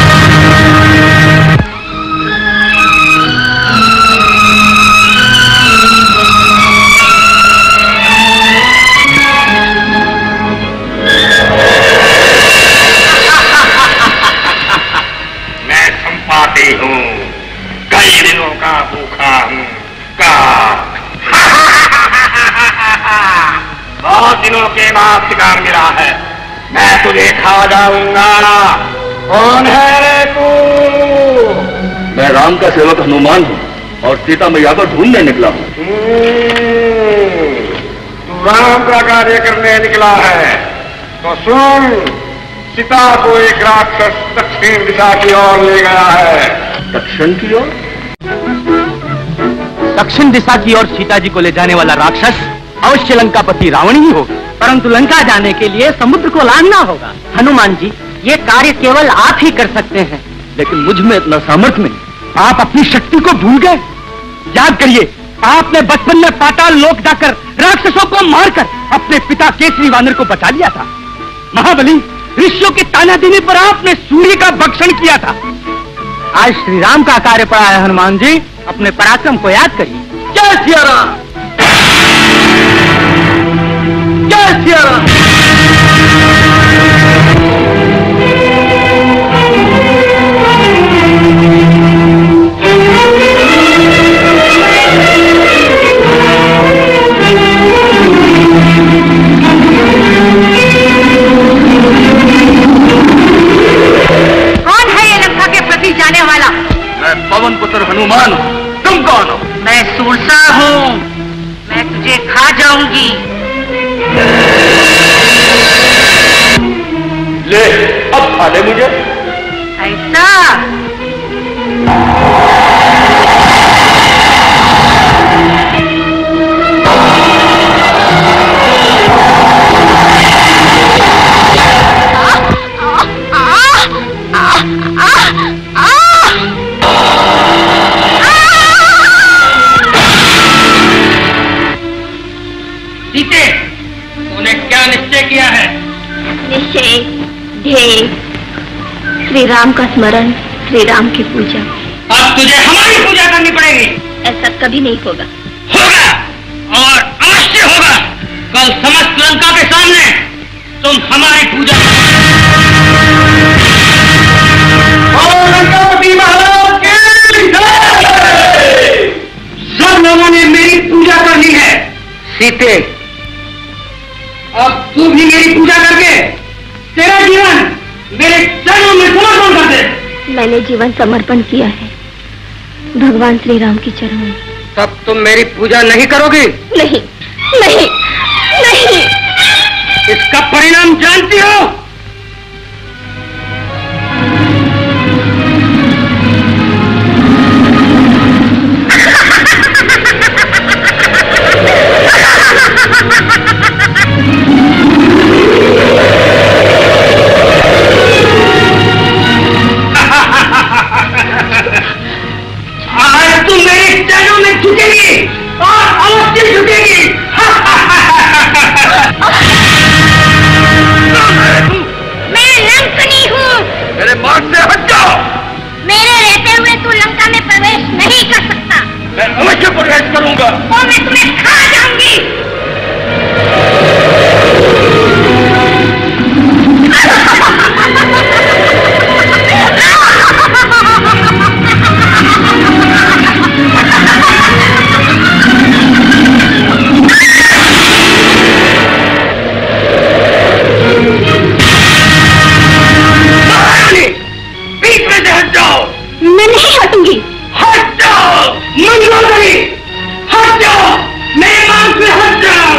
मैं संपाती हूँ, कई दिनों का भूखा हूँ। बहुत दिनों के बाद शिकार मिला है, मैं तुझे खा जाऊंगा। कौन है रे तू? मैं राम का सेवक हनुमान हूँ और सीता मैया को ढूंढने निकला हूँ। तू राम का कार्य करने निकला है तो सुन, सीता को एक राक्षस दक्षिण दिशा की ओर ले गया है। दक्षिण की ओर? दक्षिण दिशा की ओर सीता जी को ले जाने वाला राक्षस अवश्य लंकापति रावण ही होगा, परंतु लंका जाने के लिए समुद्र को लांघना होगा। हनुमान जी, ये कार्य केवल आप ही कर सकते हैं। लेकिन मुझ में इतना सामर्थ्य नहीं। आप अपनी शक्ति को भूल गए। याद करिए, आपने बचपन में पाताल लोक जाकर राक्षसों को मारकर अपने पिता केसरी वानर को बचा लिया था। महाबली ऋषियों के ताना देने पर आपने सूर्य का भक्षण किया था। आज श्री राम का कार्य पड़ा है। हनुमान जी, अपने पराक्रम को याद करिए। जय सिया राम, जय सिया राम। कौन है ये लंका के प्रति जाने वाला? मैं पवन पुत्र हनुमान हूँ। तुम कौन हो? मैं सूरसा हूँ, मैं तुझे खा जाऊंगी। ले, अब खा ले मुझे। ऐसा? सीते, तूने क्या निश्चय किया है? निश्चय, ध्येय, श्री राम का स्मरण, श्री राम की पूजा। अब तुझे हमारी पूजा करनी पड़ेगी। ऐसा कभी नहीं होगा। होगा और अवश्य होगा। कल समस्त लंका के सामने तुम हमारी पूजा लंकापति महाराज की जय। सब लोगों ने मेरी पूजा करनी है। सीते, अब तू भी मेरी पूजा करके तेरा जीवन मेरे चरणों में समर्पण कर दे। मैंने जीवन समर्पण किया है भगवान श्री राम के चरणों में। तब तुम मेरी पूजा नहीं करोगी? नहीं, नहीं, नहीं। इसका परिणाम जानती हो? आज तुम मेरे चरणों में झुकेगी और अवश्य झुकेगी। मैं लंकनी हूँ। मेरे मार्ग से हट जाओ। मेरे रहते हुए तू लंका में प्रवेश नहीं कर सकता। मैं अवश्य प्रवेश करूंगा। तो मैं तुम्हें खा जाऊंगी। बीच में से हट जाओ। मैं नहीं हटूंगी। हट जाओ मंदोदरी, हट जाओ मेरे मांग से हट जाओ।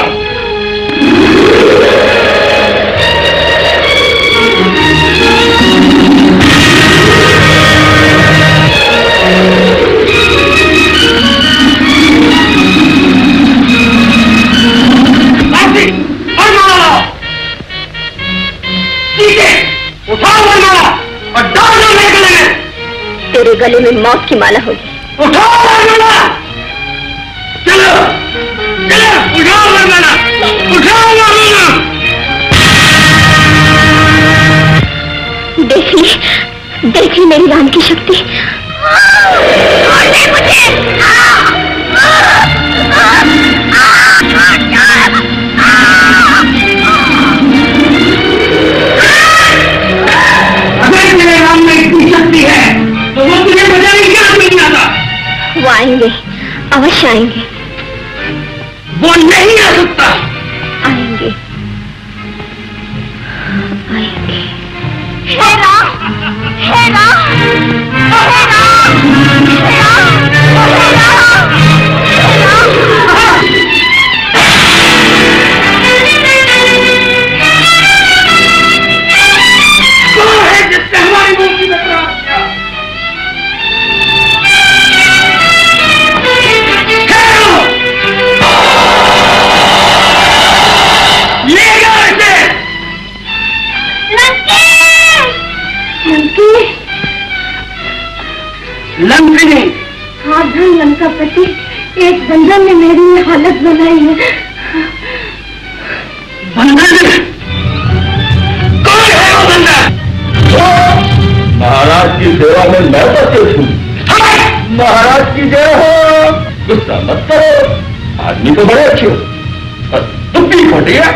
ठीक है, उठाओ वरमाला और डाल दो मेरे गले में। तेरे गले में मौत की माला होगी। उठाओ वरमाला, चलो चलो। उठाओ मर्दाना, उठाओ मर्दाना। देखिए मेरी राम की शक्ति। अगर मेरे राम में इतनी शक्ति है तो वो तुझे बचाने क्या नहीं आता? वो आएंगे, अवश्य आएंगे। वो नहीं आ सकता। आएंगे, आएंगे। हे राम, हे राम, हे राम, हे राम, हे राम, हे राम। कौन है जिसने हमारी मूर्ति में प्रवेश किया? ले जाओ इसे। लंकिनी, सावधान लंकापति, एक बंदर ने मेरी हालत बनाई है। बंदर? कौन है वो बंदर? महाराज की सेवा में मैं बचे हूँ। महाराज की जय हो। गुस्सा मत करो, आदमी तो बड़े अच्छे हो और तुम भी खोटी है।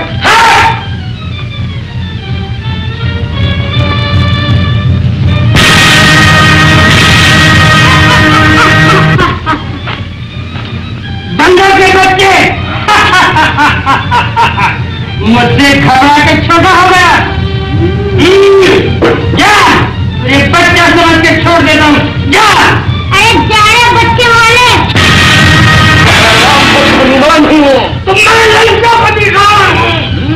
बंदर के बच्चे मुझसे घबरा के छोटा हो गया। जा, एक बच्चा समझ के छोड़ देता हूँ। जा। अरे जा रहे बच्चे वाले। हनुमान हूँ तो मैं लंकापति राम हूँ।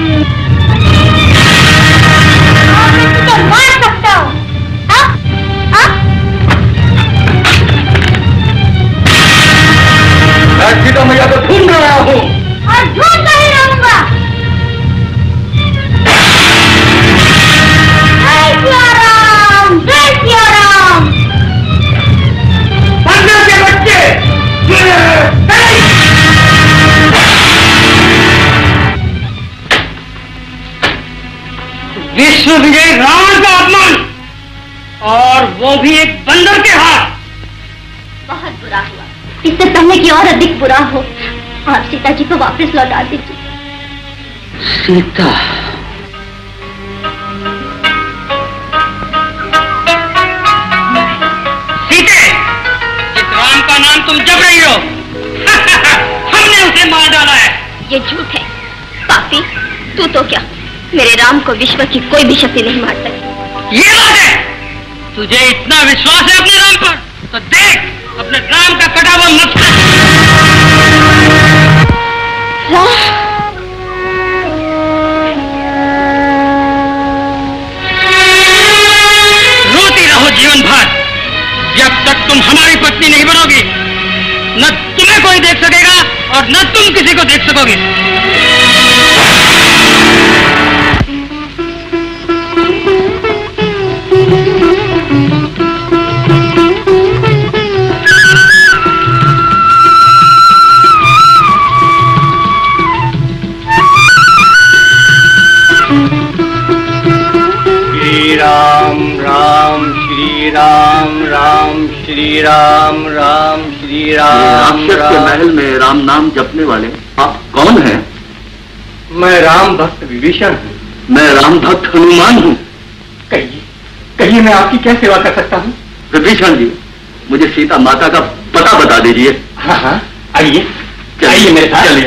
तो मार सकता हूँ। मैं सीता मैया को ढूंढ रहा हूँ और ढूंढता ही रहूंगा। जय सिया राम, जय सिया राम। बंदर के बच्चे विश्व विजय रावण का अपमान, और वो भी एक बंदर के हाथ। बहुत बुरा हुआ, इससे पहले कि और अधिक बुरा हो। आप सीता जी को वापस लौटा दीजिए। सीता? सीते, जिस राम का नाम तुम जप रही हो हमने उसे मार डाला है। ये झूठ है पापी। तू तो क्या, मेरे राम को विश्व की कोई भी शक्ति नहीं मार सकती। ये बात है। तुझे इतना विश्वास है अपने राम पर, तो देख अपने राम का कटा हुआ मस्तक। रोती रहो जीवन भर, जब तक तुम हमारी पत्नी नहीं बनोगी। न तुम्हें कोई देख सकेगा और न तुम किसी को देख सकोगे। राम राम श्री राम, राम श्री राम, राम श्री राम। राक्षस के महल में राम नाम जपने वाले आप कौन हैं? मैं राम भक्त विभीषण हूँ। मैं राम भक्त हनुमान हूँ। कहिए मैं आपकी क्या सेवा कर सकता हूँ? विभीषण जी, मुझे सीता माता का पता बता दीजिए। हाँ हाँ, आइए आइए मेरे साथ। चलिए।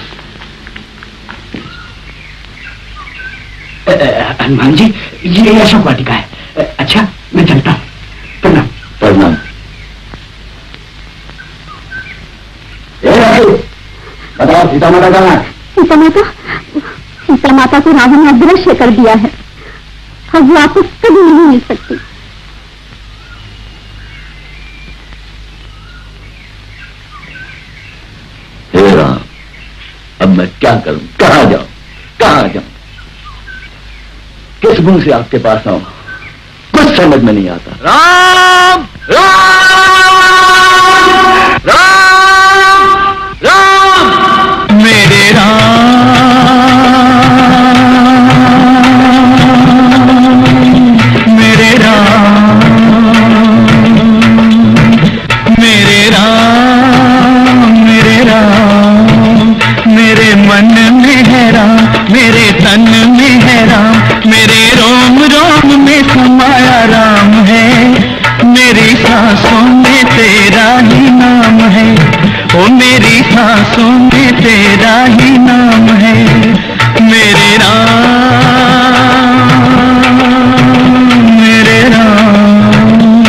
हनुमान जी, ये अशोक वाटिका है। अच्छा, मैं चलता हूँ। प्रणाम। प्रणाम। बताओ सीता माता कहाँ है? सीता माता को रावण ने अदृश्य कर दिया है। अब वो वापस कभी नहीं मिल सकती। हे राम, अब मैं क्या करूं? कहाँ जाऊं? कहाँ जाऊं? किस मुंह से आपके पास आऊं? कुछ समझ में नहीं आता। राम राम राम राम। मेरे तेरा ही नाम है। मेरे राम मेरे राम।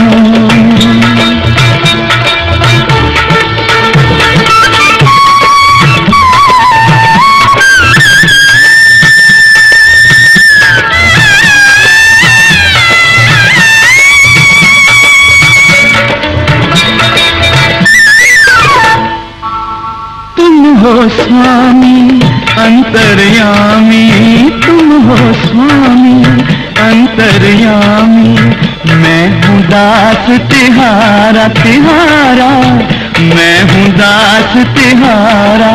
तुम हो स्वामी अंतर्यामी, तुम हो स्वामी अंतर्यामी। मैं हूँ दास तिहारा तिहारा, मैं हूँ दास तिहारा।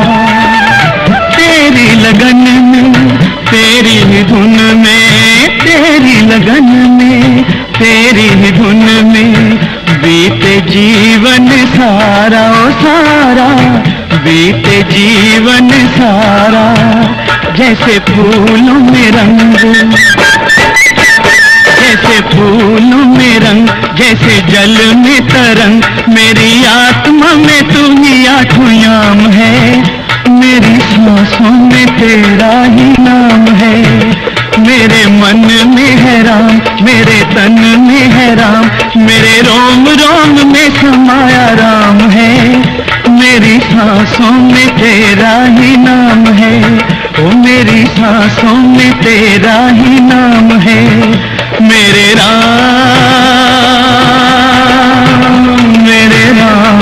तेरी लगन में तेरी ही धुन में, तेरी लगन में तेरी ही धुन में बीते जीवन सारा ओ सारा, बीते जीवन सारा। जैसे फूलों में रंग, जैसे फूलों में रंग, जैसे जल में तरंग, मेरी आत्मा में तू ही आठों याम है। मेरी सांसों में तेरा ही नाम है। मेरे मन में है राम, मेरे तन में है राम, मेरे रोम रोम में समाया राम है। मेरी सांसों में तेरा ही नाम है, ओ मेरी सांसों में तेरा ही नाम है। मेरे राम मेरे राम।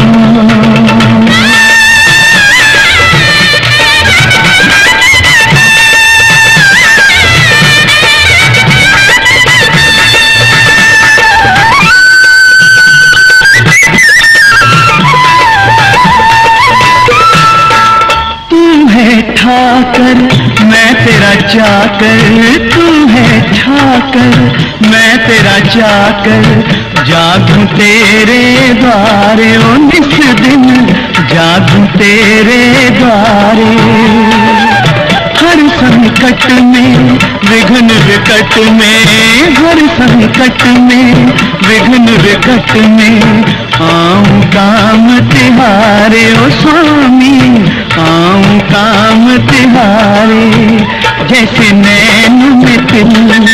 ठाकर मैं तेरा चाकर, तू है ठाकर मैं तेरा चाकर। जागूं तेरे द्वारे ओ निस दिन, जागूं तेरे द्वारे। हर संकट में विघ्न विकट में, हर संकट में विघ्न विकट में आऊं काम तिहारे ओ स्वामी, आऊं काम तिहारे। जैसे नैन में तिल,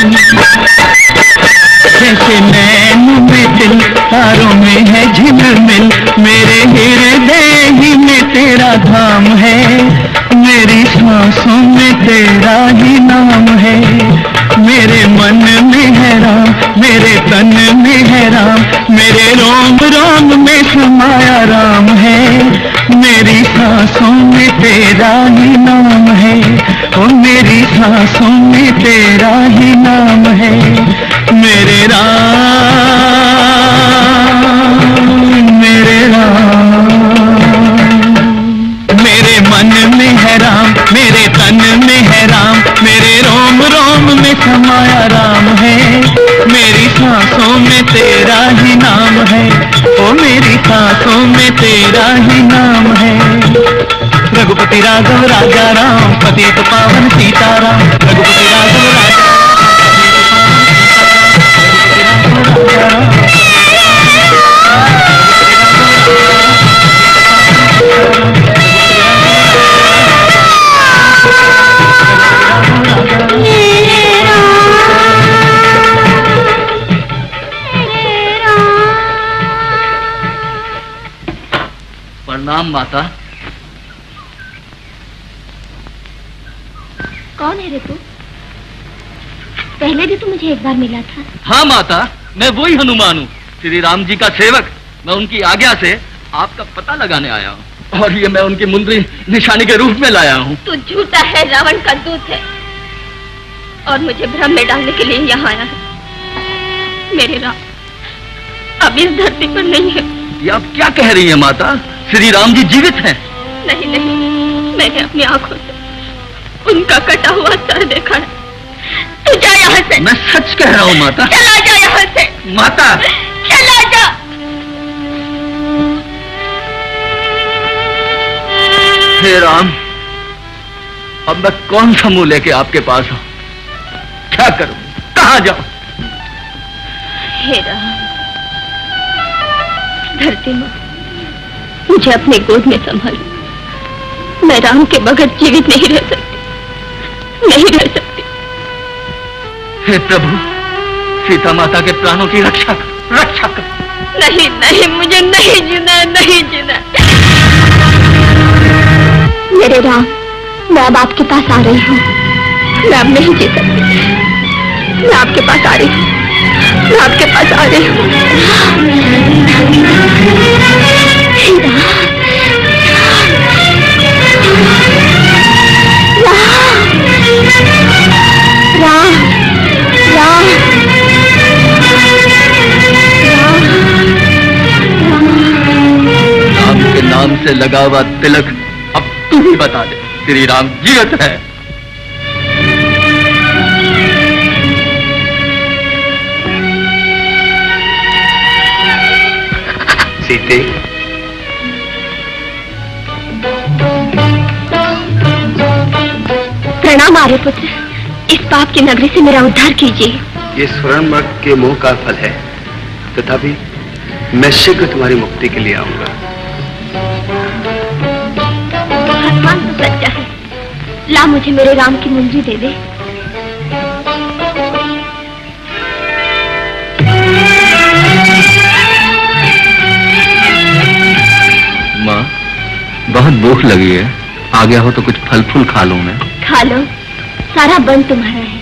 जैसे नैन में तिल, तारों में है झिलमिल, मेरे हृदय ही में तेरा धाम है। मेरी सांसों में तेरा ही नाम है। मेरे मन में है राम, मेरे तन में है राम, मेरे रोम रोम में समाया राम है। मेरी सांसों में तेरा ही नाम है, ओ मेरी सांसों में तेरा ही नाम है। मेरे राम मेरे राम। मेरे मन में है राम, मेरे तन में है राम, मेरे रोम रोम में समाया राम है। मेरी सांसों में तेरा ही नाम है, ओ मेरी सांसों में तेरा ही नाम है। रघुपति राघव राजा राम, पतित पावन सीताराम। रघुपति राघव राजा प्रणाम माता। कौन है रे तू? पहले भी तो मुझे एक बार मिला था। हाँ माता, मैं वही हनुमान हूँ, श्री राम जी का सेवक। मैं उनकी आज्ञा से आपका पता लगाने आया हूँ, और ये मैं उनकी मुंदरी निशानी के रूप में लाया हूँ। तू झूठा है, रावण का दूत है, और मुझे भ्रम में डालने के लिए यहाँ आया है। मेरे राम अब इस धरती पर नहीं है। ये आप क्या कह रही हैं माता? श्री राम जी जीवित हैं? नहीं नहीं, मैंने अपनी आंखों से उनका कटा हुआ सर देखा है। तू जा यहाँ से। मैं सच कह रहा हूँ माता। चला जा यहाँ से माता। चला जा। हे राम, अब मैं कौन सा मुंह लेके आपके पास हूँ? क्या करूं, कहाँ जाऊं? हे राम, धरती माँ मुझे अपने गोद में संभालो। मैं राम के बगैर जीवित नहीं रह सकती, नहीं रह सकती। हे प्रभु, सीता माता के प्राणों की रक्षा कर, रक्षा कर। नहीं नहीं, मुझे नहीं जीना, नहीं जीना। मेरे राम, मैं अब आपके पास आ रही हूँ। मैं अब नहीं जी सकती। मैं आपके पास आ रही हूँ, मैं आपके पास आ रही हूँ। राम, राम, राम के नाम से लगा हुआ तिलक अब तू ही बता दे, श्री राम जीवित है। सीते, प्रणाम आर्य पुत्र, इस पाप की नगरी से मेरा उद्धार कीजिए। ये स्वर्ण मृग के मोह का फल है, तथापि मैं शीघ्र तुम्हारी मुक्ति के लिए आऊंगा। हनुमान तो सच्चा है, ला मुझे मेरे राम की मुंजी दे दे। माँ, बहुत भूख लगी है, आ गया हो तो कुछ फल फूल खा लूं मैं। खा लो, सारा बन तुम्हारा है।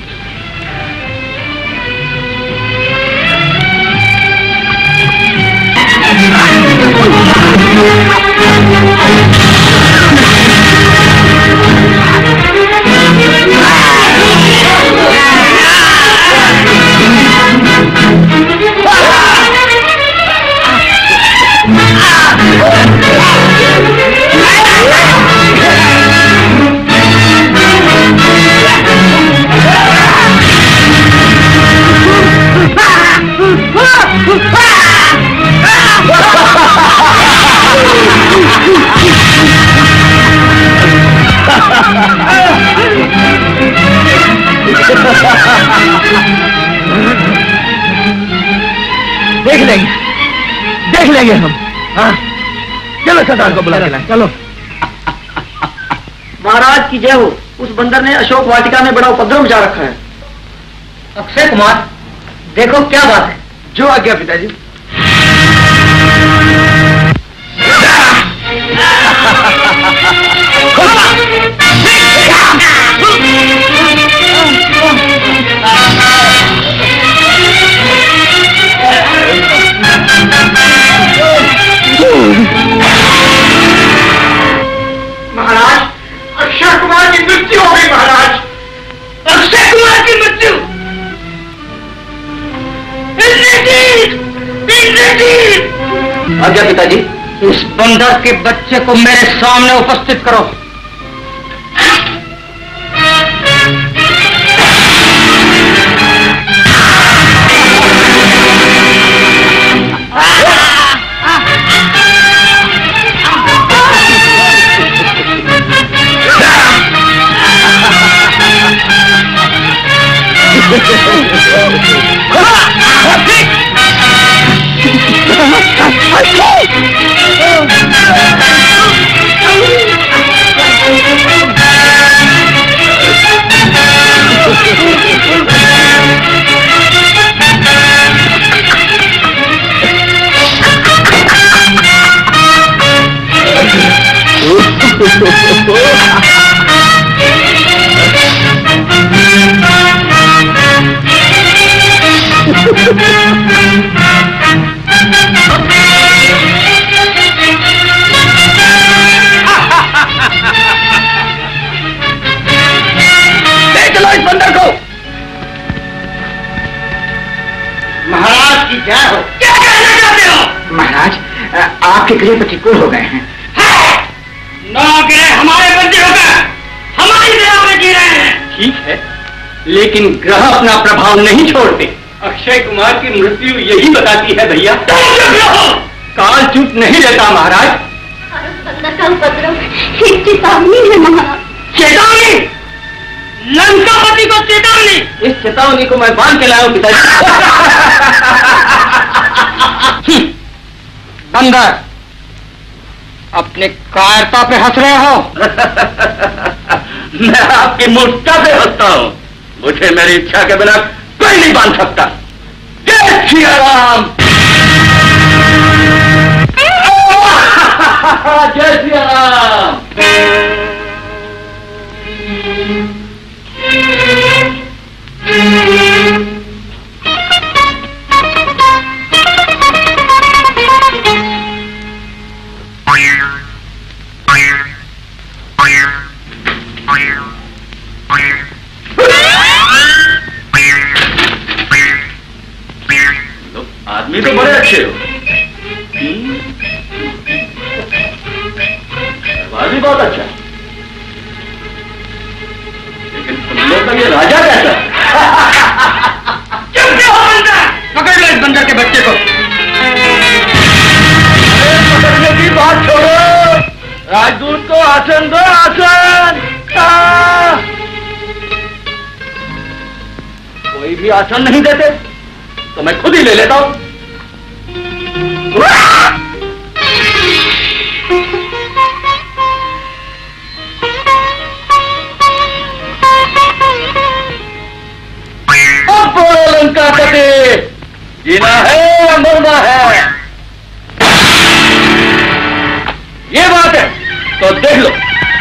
देख लेंगे हम। हाँ, चलो सरदार को बुला के लाएं। चलो। महाराज की जय हो। उस बंदर ने अशोक वाटिका में बड़ा उपद्रव मचा रखा है। अक्षय कुमार, देखो क्या बात है। जो आज्ञा पिताजी। महाराज, अक्षय कुमार की मृत्यु हो गई। महाराज, अक्षय कुमार की मृत्यु। आज्ञा पिताजी। इस बंदर के बच्चे को मेरे सामने उपस्थित करो। आपके गृह प्रतिकूल हो गए हैं। नौ ग्रह हमारे बंदे हो गए, हमारी दया में जी रहे हैं। ठीक है, लेकिन ग्रह अपना प्रभाव नहीं छोड़ते। अक्षय कुमार की मृत्यु यही बताती है भैया। काल चुप नहीं रहता महाराज। बंदर का उपद्रव एक चेतावनी है महाराज। चेतावनी? लंकापति को चेतावनी? इस चेतावनी को मैं बांध के लाया हूं पिताजी। बंदर, अपने कायरता पे हंस रहे हो? मैं आपकी मूर्खता पे हंसता हूँ। मुझे मेरी इच्छा के बिना कोई नहीं बांध सकता। जय श्री राम। जय श्री राम। आदमी तो बड़े अच्छे हो, भी बहुत अच्छा, लेकिन तुम लोग का ये राजा कैसा? चुप क्यों हो बंदर? पकड़ लो इस बंदर के बच्चे को। पकड़ने की बात छोड़ो, राजदूत को आसन दो, आसन। कोई भी आसन नहीं देते तो मैं खुद ही ले लेता हूं। अब बोलो लंकापति, जीना है या मरना है? ये बात है तो देख लो।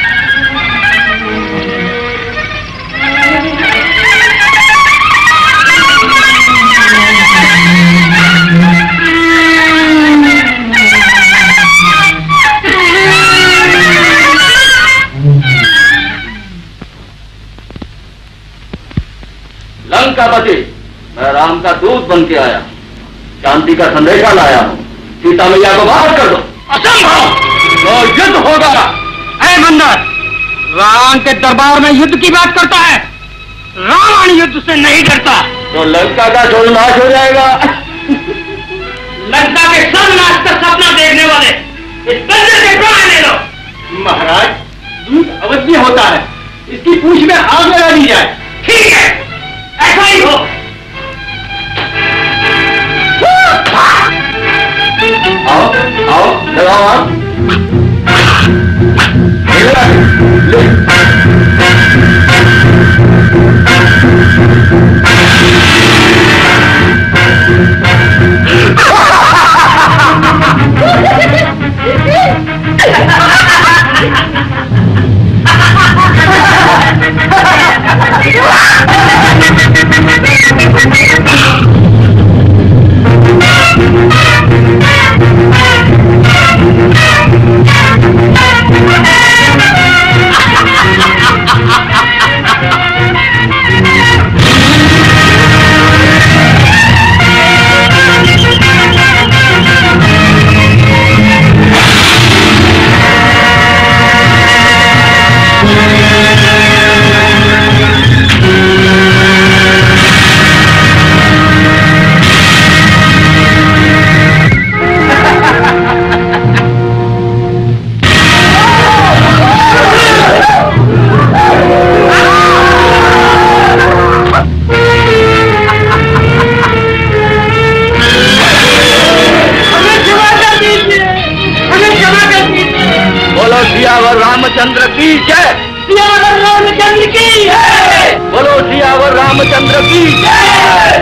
लंकापति, मैं राम का दूत बन के आया, शांति का संदेशा लाया हूं। सीता मैया को बाहर कर दो। असंभव। तो युद्ध होगा। ऐ बंदर, राम के दरबार में युद्ध की बात करता है? रावण युद्ध से नहीं डरता। तो लंका का सर्वनाश हो जाएगा। लंका के सर्वनाश का सपना देखने वाले इस बंदर के प्राण ले लो। महाराज, दूत अवश्य होता है, इसकी पूंछ में आग लगा दी जाए। ठीक है, ऐसा ही हो। आओ आओ, लगाओ आप। रामचंद्र की जय। सियावर रामचंद्र की जय। बोलो सियावर रामचंद्र की जय।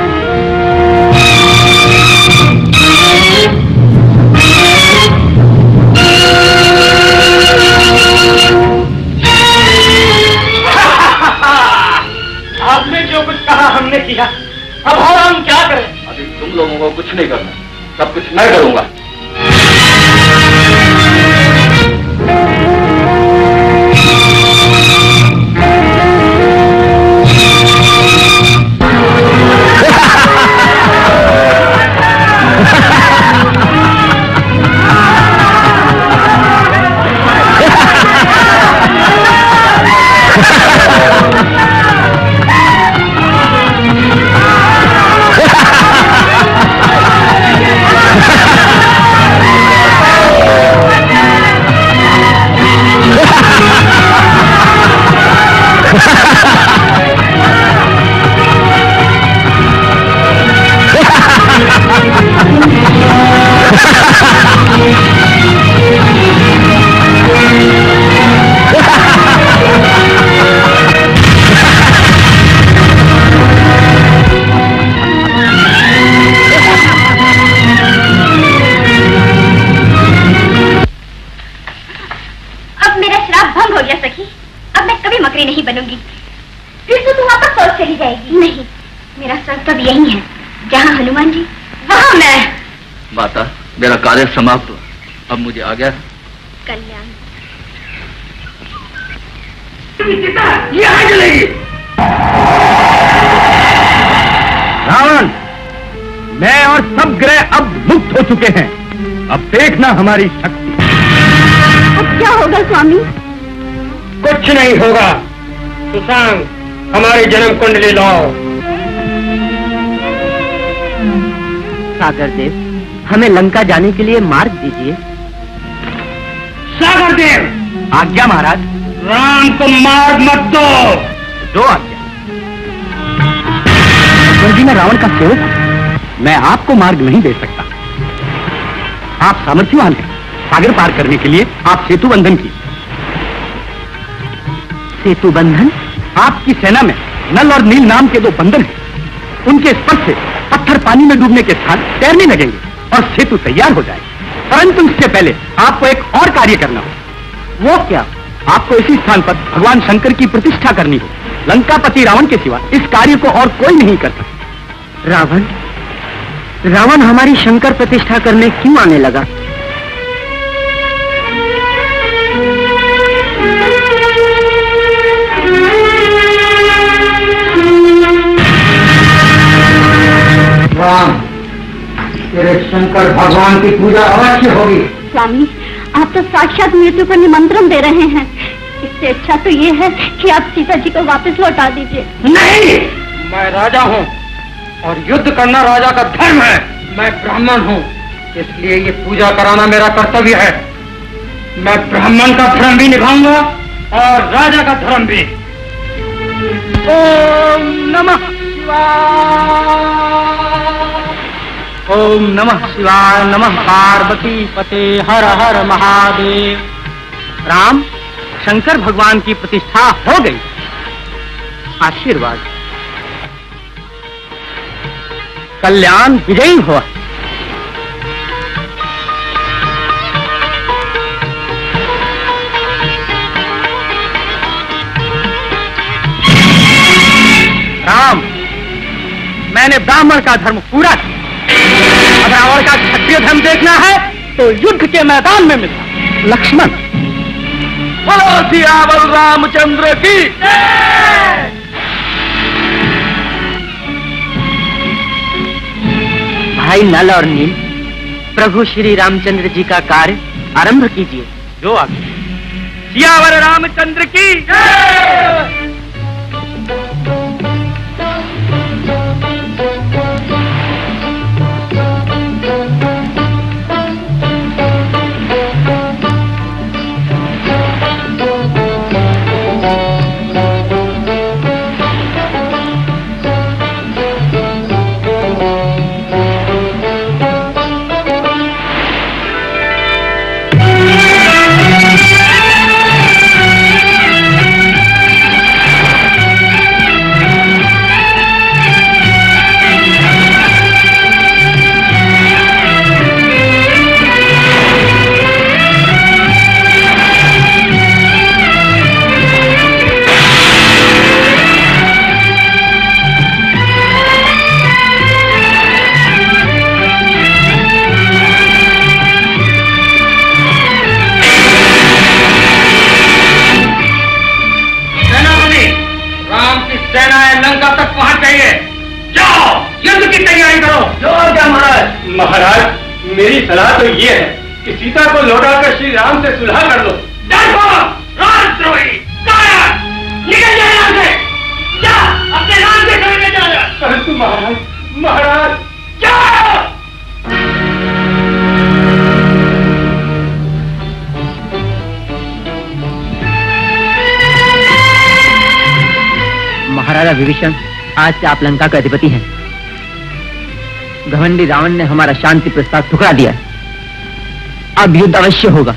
आपने जो कुछ कहा हमने किया, अब और हम क्या करें? अभी तुम लोगों को कुछ नहीं करना, सब कुछ मैं करूंगा। श्राप भंग हो गया सखी। अब मैं कभी मकरी नहीं बनूंगी। फिर तो तू वापस स्वर्ग चली जाएगी। नहीं, मेरा स्वर्ग तो यही है, जहाँ हनुमान जी वहाँ मैं। माता, मेरा कार्य समाप्त हुआ, अब मुझे आ गया। कल्याण यहाँ चलेगी। रावण, मैं और सब ग्रह अब मुक्त हो चुके हैं। अब देखना हमारी शक्ति। अब क्या होगा स्वामी? कुछ नहीं होगा। सुशांत, हमारी जन्म कुंडली लाओ। सागर देव, हमें लंका जाने के लिए मार्ग दीजिए। सागर देव। आज्ञा महाराज। राम को मार्ग मत दो। आज्ञा। जी, मैं रावण का सेवक हूं। मैं आपको मार्ग नहीं दे सकता। आप सामर्थ्यवान हैं। सागर पार करने के लिए आप सेतु बंधन की। सेतु बंधन? आपकी सेना में नल और नील नाम के दो बंधन हैं। उनके स्पर्श से पत्थर पानी में डूबने के साथ तैरने लगेंगे और सेतु तैयार हो जाएगा। परंतु इससे पहले आपको एक और कार्य करना हो। वो क्या? आपको इसी स्थान पर भगवान शंकर की प्रतिष्ठा करनी हो। लंकापति रावण के सिवा इस कार्य को और कोई नहीं कर सकता। रावण हमारी शंकर प्रतिष्ठा करने क्यों आने लगा? राम, तेरे शंकर भगवान की पूजा अवश्य होगी। स्वामी, आप तो साक्षात मृत्यु को निमंत्रण दे रहे हैं। इससे अच्छा तो ये है कि आप सीता जी को वापस लौटा दीजिए। नहीं, मैं राजा हूँ और युद्ध करना राजा का धर्म है। मैं ब्राह्मण हूँ, इसलिए ये पूजा कराना मेरा कर्तव्य है। मैं ब्राह्मण का धर्म भी निभाऊंगा और राजा का धर्म भी। ओम नमः शिवाय। ओम नमः शिवाय। नमः पार्वती पते हर हर महादेव। राम, शंकर भगवान की प्रतिष्ठा हो गई। आशीर्वाद। कल्याण विजयी हुआ। राम, मैंने ब्राह्मण का धर्म पूरा किया। अब रावण का क्षत्रिय धर्म देखना है तो युद्ध के मैदान में मिलना। लक्ष्मण। बोलो सियावर रामचंद्र की। भाई नल और नील, प्रभु श्री रामचंद्र जी का कार्य आरंभ कीजिए। जो आगे। सियावर रामचंद्र की। महाराज, मेरी सलाह तो ये है कि सीता को लौटाकर श्री राम से सुलह कर लो। राजद्रोही, निकल जा यहाँ से। जा, अपने राम के घर में जा। परंतु महाराज, महाराज जाओ। महाराजा विभीषण, आज से आप लंका के अधिपति हैं। घमंडी रावण ने हमारा शांति प्रस्ताव ठुकरा दिया। अब युद्ध अवश्य होगा।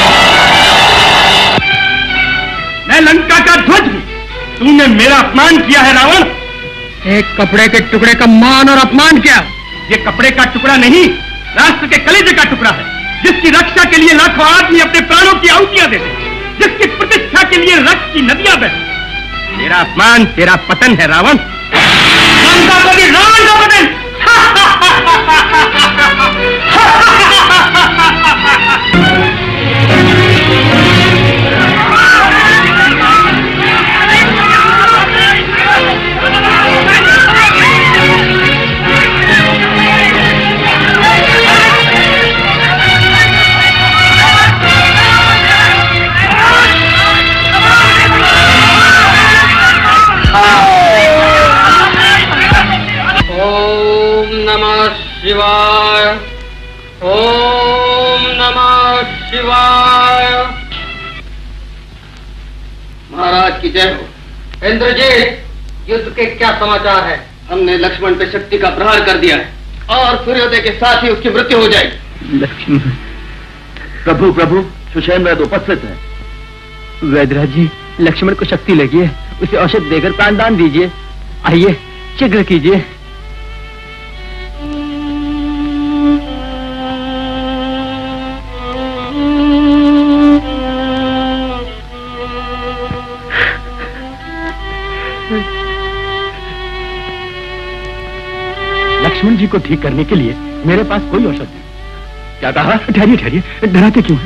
मैं लंका का ध्वज हूं। तूने मेरा अपमान किया। किया है रावण? एक कपड़े के टुकड़े का मान और अपमान क्या? ये कपड़े का टुकड़ा नहीं, राष्ट्र के कलेजे का टुकड़ा है, जिसकी रक्षा के लिए लाखों आदमी अपने प्राणों की आहुतियां देते, जिसकी प्रतिष्ठा के लिए रक्त की नदियां बहती। तेरा अपमान तेरा पतन है रावण। रावण का पतन। शिवाय, ओम नमः शिवाय। महाराज की जय हो। इंद्रजीत, युद्ध के क्या समाचार है? हमने लक्ष्मण पे शक्ति का प्रहार कर दिया है और सूर्योदय के साथ ही उसकी मृत्यु हो जाएगी। लक्ष्मण। प्रभु प्रभु, सुषेण वैद्य उपस्थित है। वैद्यराज जी, लक्ष्मण को शक्ति लगी है, उसे औषध देकर प्राणदान दीजिए। आइए, शीघ्र कीजिए। लक्ष्मण जी को ठीक करने के लिए मेरे पास कोई औषध नहीं। क्या कहा? ठहरिए ठहरिए, डराते क्यों हैं?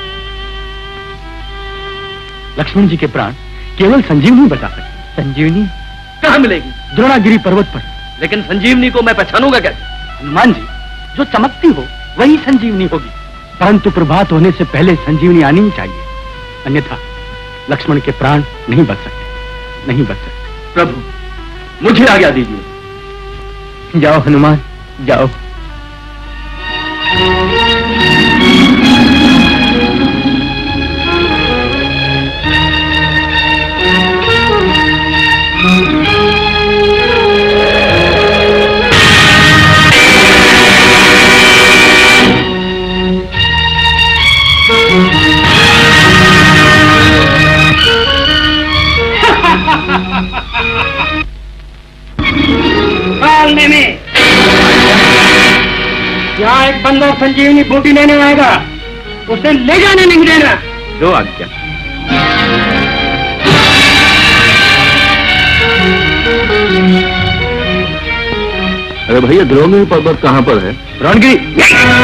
लक्ष्मण जी के प्राण केवल संजीवनी बचा सकती। संजीवनी कहाँ मिलेगी? द्रोणागिरी पर्वत पर। लेकिन संजीवनी को मैं पहचानूंगा कैसे? हनुमान जी, जो चमकती हो वही संजीवनी होगी, परंतु प्रभात होने से पहले संजीवनी आनी ही चाहिए, अन्यथा लक्ष्मण के प्राण नहीं बच सकते, नहीं बच सकते। प्रभु, मुझे आज्ञा दीजिए। जाओ हनुमान, जाओ। में यहाँ एक बंदा संजीवनी बूटी लेने आएगा, उसे ले जाने नहीं देना। दो आज्ञा। अरे भैया, द्रोणागिरी पर्वत कहाँ पर है? रणगिरी।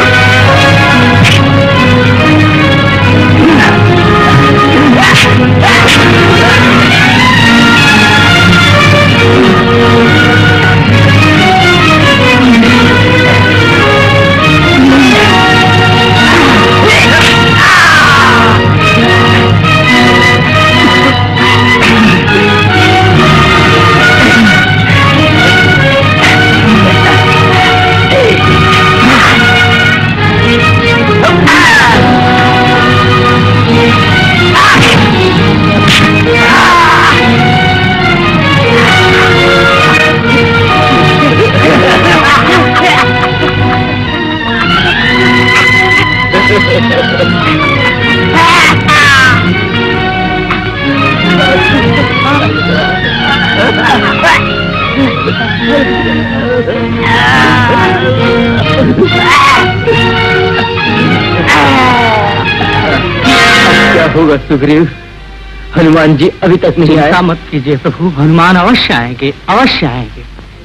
क्या होगा सुग्रीव? हनुमान जी अभी तक नहीं आए। चिंता मत कीजिए प्रभु, हनुमान अवश्य आएंगे, अवश्य आएंगे।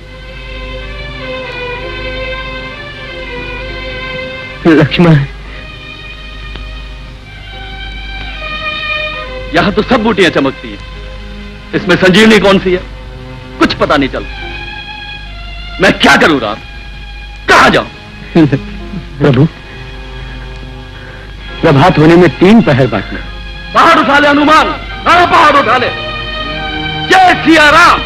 लक्ष्मण, यहाँ तो सब बूटियां चमकती हैं, इसमें संजीवनी कौन सी है? कुछ पता नहीं चल। मैं क्या करूं राम? कहाँ जाऊं? प्रभु, प्रभात होने में 3 पहर बाकी। पहाड़ उठा ले हनुमान, सारा पहाड़ उठा ले। जय सिया राम।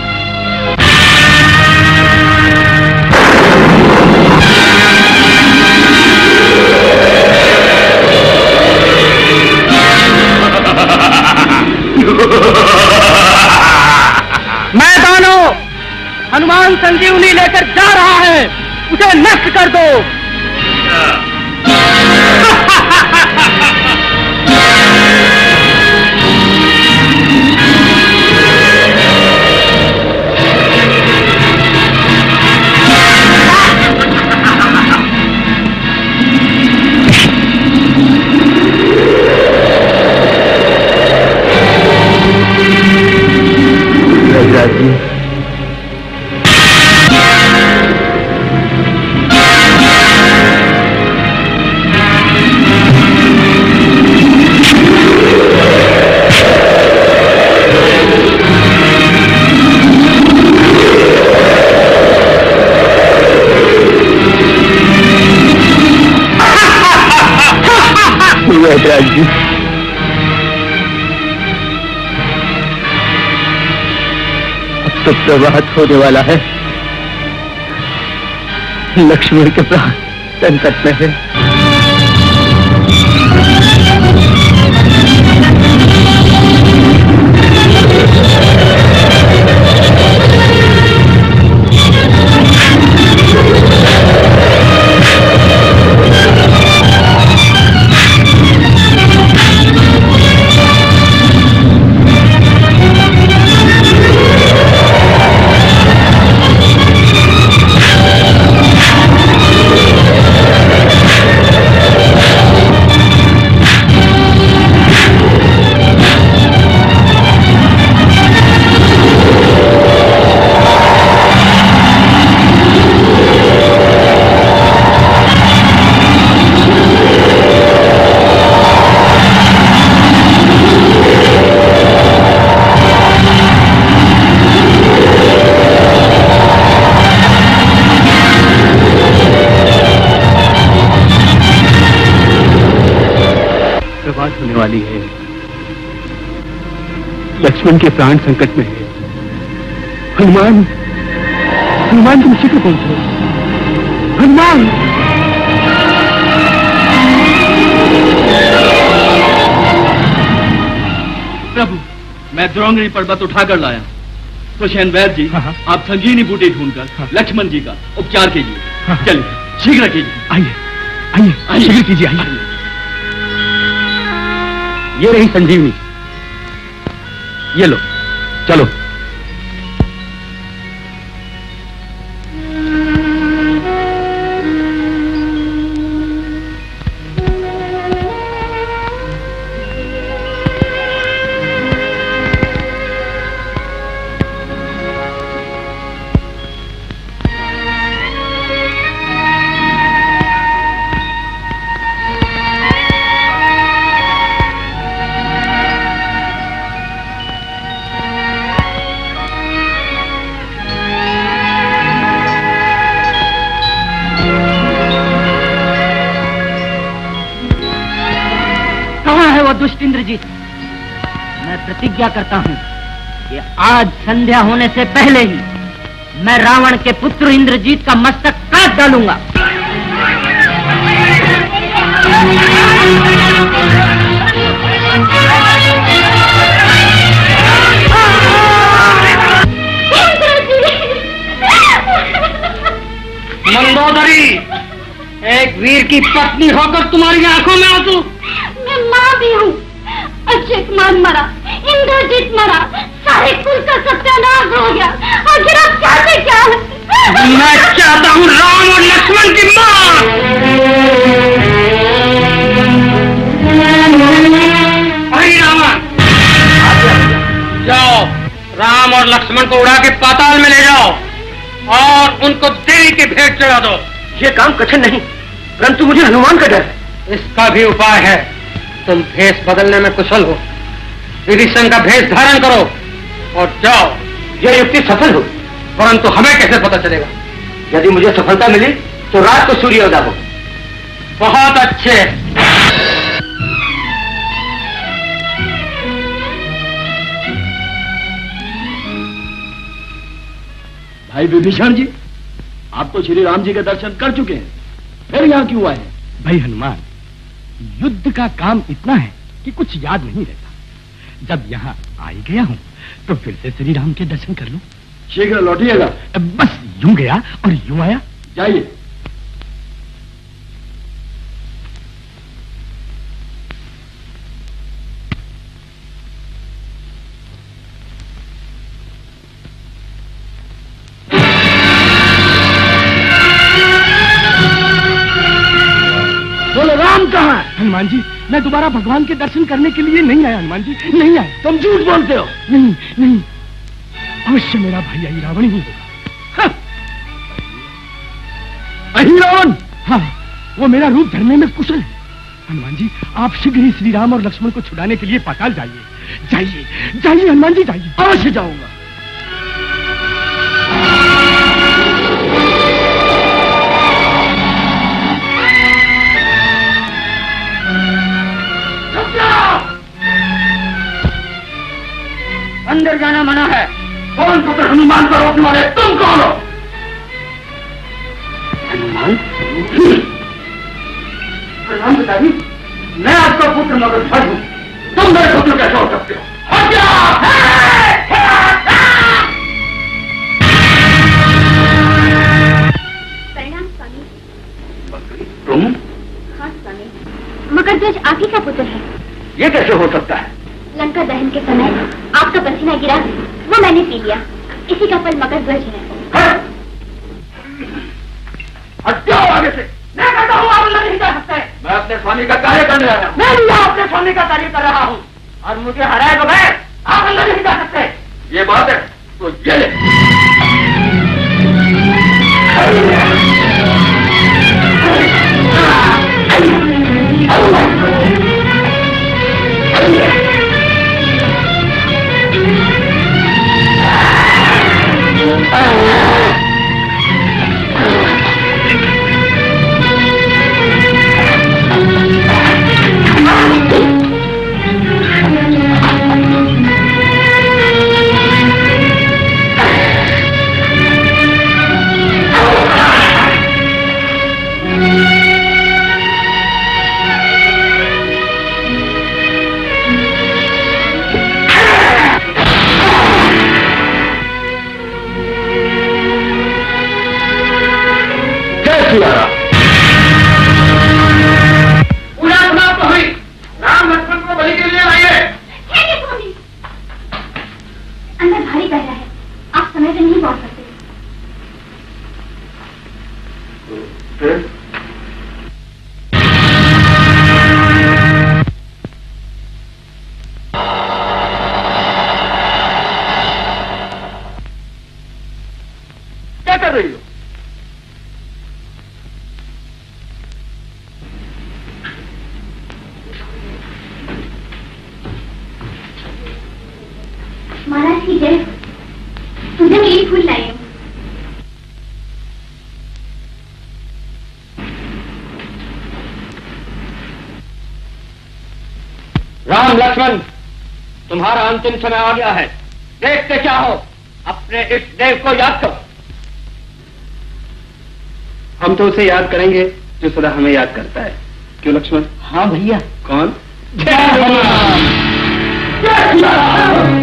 मैदानों, हनुमान संजीवनी लेकर जा रहा है, उसे नष्ट कर दो। तो प्रभात होने वाला है। लक्ष्मण के प्राण संकट में है। होने वाली है। लक्ष्मण के प्राण संकट में है। हनुमान, हनुमान तुम शीघ्र पहुंचो। हनुमान! प्रभु, मैं द्रोणगिरी पर्वत उठाकर लाया। तो शयन वैद्य जी, आप संजीवनी बूटी ढूंढकर लक्ष्मण जी का उपचार कीजिए। चलिए, शीघ्र कीजिए। आइए, आइए, शीघ्र कीजिए, आइए। ये रही संजीवनी, ये लो, चलो। दुष्ट इंद्रजीत, मैं प्रतिज्ञा करता हूं कि आज संध्या होने से पहले ही मैं रावण के पुत्र इंद्रजीत का मस्तक काट डालूंगा। मंदोदरी, एक वीर की पत्नी होकर तुम्हारी आंखों में आंसू। मैं माँ भी हूँ। अक्षय कुमार मरा, इंद्रजीत मरा, सारे कुल का सत्यानाश हो गया। आखिर आप चाहते क्या हैं? मैं चाहता हूँ राम और लक्ष्मण की मौत। अरे रावण, जाओ राम और लक्ष्मण को उड़ा के पाताल में ले जाओ और उनको देवी की भेंट चढ़ा दो। ये काम कठिन नहीं, परंतु मुझे हनुमान का डर है। इसका भी उपाय है। तुम भेष बदलने में कुशल हो। विभीषण का भेष धारण करो और जाओ। यह युक्ति सफल हो, परंतु हमें कैसे पता चलेगा? यदि मुझे सफलता मिली तो रात को सूर्योदय हो। बहुत अच्छे। भाई विभीषण जी, आप तो श्री राम जी के दर्शन कर चुके हैं, फिर यहाँ क्यों आए? भाई हनुमान, युद्ध का काम इतना है कि कुछ याद नहीं रहता। जब यहाँ आ ही गया हूँ तो फिर से श्री राम के दर्शन कर लूं। शीघ्र लौटिएगा। बस यूं गया और यूं आया। जाइए। राम कहाँ है? हनुमान जी, मैं दोबारा भगवान के दर्शन करने के लिए नहीं आया। हनुमान जी, नहीं आया। तुम झूठ बोलते हो। नहीं नहीं, अवश्य मेरा भाई अहिरावण ही होगा। अहिरावण? हाँ, वो मेरा रूप धरने में कुशल है। हनुमान जी, आप शीघ्र ही श्री राम और लक्ष्मण को छुड़ाने के लिए पाताल जाइए। जाइए जाइए हनुमान जी, जाइए। अवश्य जाऊंगा। अंदर जाना मना है। कौन पुत्र हनुमान तुम्हारे, तुम कौन हो? हनुमान? प्रणाम पिताजी, मैं आपका पुत्र मगरध्वज हूँ। तुम मेरे पुत्र कैसे हो सकते हो? प्रणाम स्वामी। तुम? हाँ स्वामी, मगरध्वज आप ही का पुत्र है। ये कैसे हो सकता है? लंका दहन के समय आपका पसीना गिरा, वो मैंने पी लिया। इसी का फल मगरध्वज है। हटो आगे से। मैं कहता हूँ आप नहीं जा सकते। मैं अपने स्वामी का कार्य करने आया हूँ। मैं भी अपने स्वामी का कार्य कर रहा हूँ और मुझे हराए बगैर आप अंदर नहीं जा सकते। ये बात है तो ये ले। पूजा समाप्त हुई। राम लक्ष्मण को बलि के लिए लाइए। अंदर भारी पहरा है, आप समय से नहीं पहुंच सकते। क्या कर रही हो? महाराज की जय। तुझे मेरी फूल लाई हूँ। राम लक्ष्मण, तुम्हारा अंतिम समय आ गया है। देखते क्या हो, अपने इष्ट देव को याद करो। हम तो उसे याद करेंगे जो सदा हमें याद करता है। क्यों लक्ष्मण? हाँ भैया। कौन? जय हनुमान। जय श्री राम।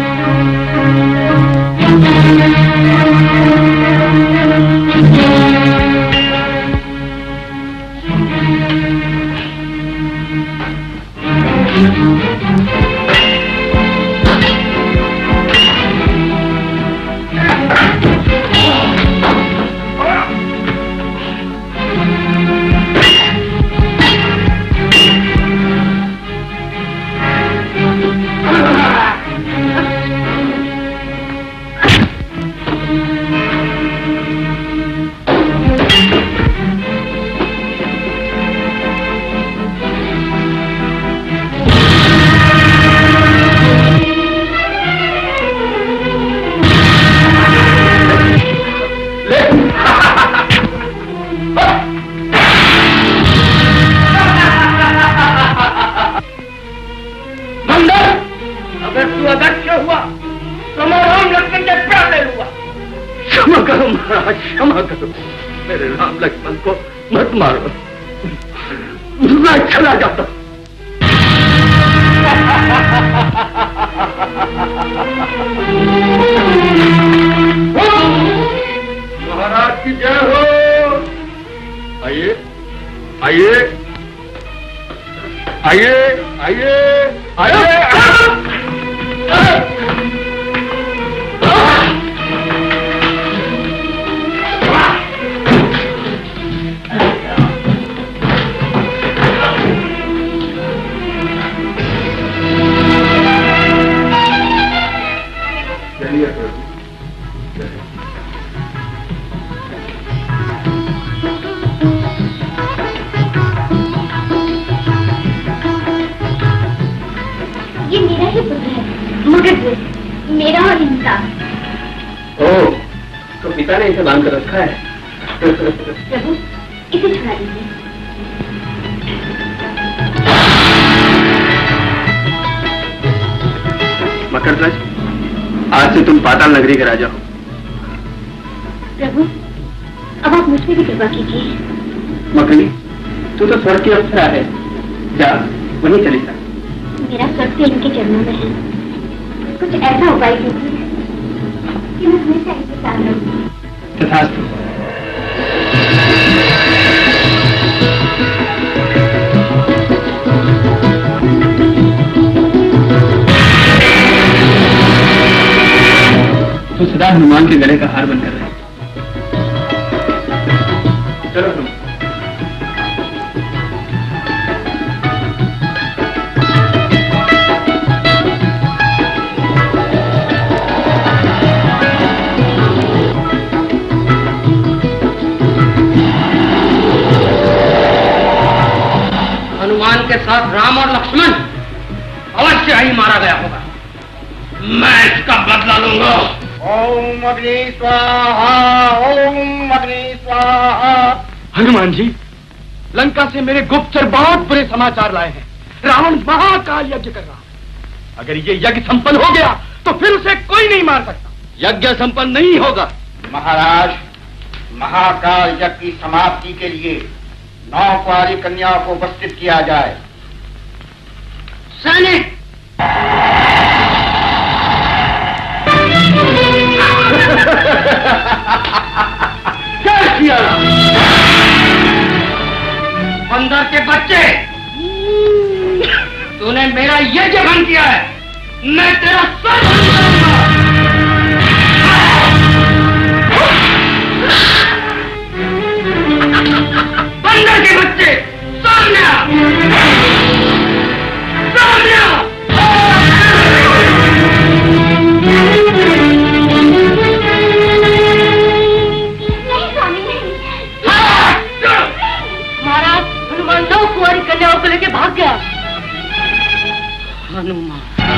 क्षमा करो, मेरे राम लक्ष्मण को मत मारो, मैं चला जाता। महाराज की जय हो। आइए आइए आइए आइए आइए। ये मेरा ही पुत्र है, मगरध्वज, मेरा और इनका। ओह, तो पिता ने इसे बांध कर रखा है। प्रभु, इसे छुड़ा दीजिए। मकरध्वज, आज से तुम पाताल नगरी के राजा हो। प्रभु, अब आप मुझ पर भी कृपा कीजिए। मकड़ी, तू तो स्वर्ग की अप्सरा है, जा वहीं चली जा। मेरा स्वर्ग तो इनके चरणों में है। कुछ ऐसा उपाय कीजिए कि मैं हमेशा इनके साथ रहूं। तथास्तु। तो सदा हनुमान के गले का हार बनकर रहे। चलो तुम। हनुमान के साथ राम और लक्ष्मण अवश्य ही मारा गया होगा। मैं इसका बदला लूंगा। ओम अग्नि स्वाहा, ओम अग्नि स्वाहा। हनुमान जी, लंका से मेरे गुप्तचर बहुत बुरे समाचार लाए हैं। रावण महाकाल यज्ञ कर रहा है। अगर ये यज्ञ संपन्न हो गया तो फिर उसे कोई नहीं मार सकता। यज्ञ संपन्न नहीं होगा। महाराज, महाकाल यज्ञ की समाप्ति के लिए 9 कुंवारी कन्याओं को उपस्थित किया जाए। सैनिक, क्या किया? बंदर के बच्चे, तूने मेरा यज्ञ भंग किया है। मैं तेरा सर भंग करूंगा। बंदर के बच्चे, सामने आ! सामने आ! कन्याओं को लेके भाग गया। हनुमान,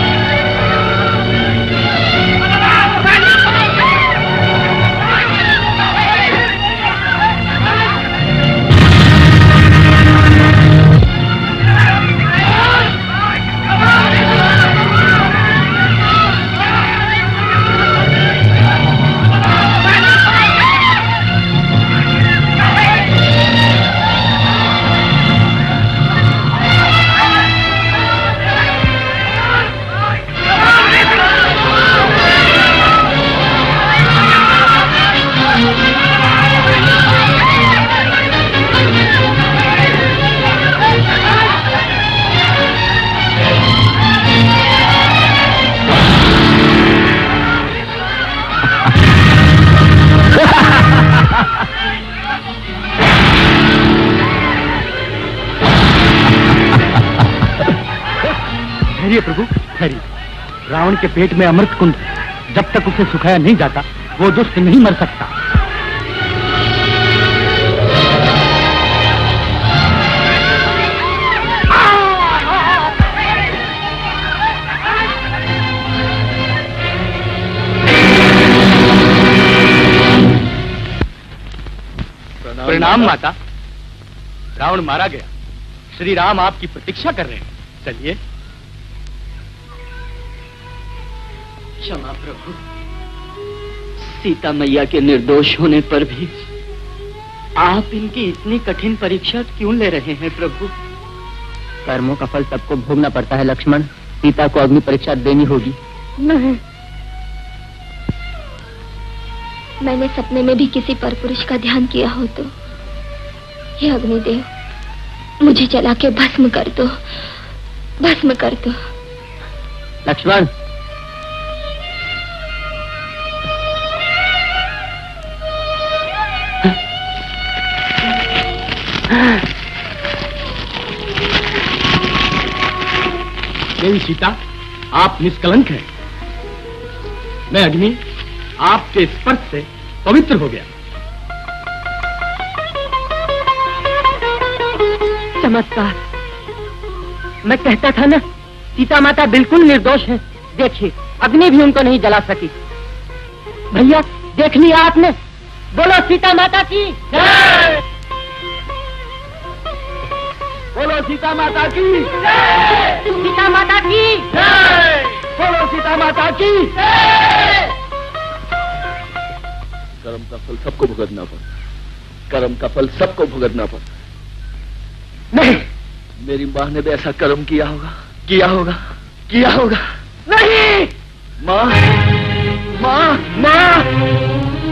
धैर्य प्रभु, धैर्य। रावण के पेट में अमृत कुंड है। जब तक उसे सुखाया नहीं जाता वो दुष्ट नहीं मर सकता। प्रणाम माता। रावण मारा गया। श्री राम आपकी प्रतीक्षा कर रहे हैं। चलिए। क्षमा प्रभु, सीता मैया के निर्दोष होने पर भी आप इनकी इतनी कठिन परीक्षा क्यों ले रहे हैं प्रभु? कर्मों का फल सबको भोगना पड़ता है लक्ष्मण। सीता को अग्नि परीक्षा देनी होगी। नहीं, मैंने सपने में भी किसी पर पुरुष का ध्यान किया हो तो हे अग्निदेव, मुझे जला के भस्म कर दो, भस्म कर दो। लक्ष्मण, देवी सीता, आप निष्कलंक हैं। मैं अग्नि आपके स्पर्श से पवित्र हो गया। चमत्कार। मैं कहता था ना, सीता माता बिल्कुल निर्दोष है। देखिए, अग्नि भी उनको नहीं जला सकी। भैया, देख लिया आपने? बोलो सीता माता की जय। बोलो सीता माता की जय। सीता माता की जय। बोलो सीता माता की। कर्म का फल सबको भुगतना पड़ता है, कर्म का फल सबको भुगतना पड़ता है। नहीं, मेरी माँ ने भी ऐसा कर्म किया होगा, किया होगा, किया होगा। नहीं माँ, माँ, माँ,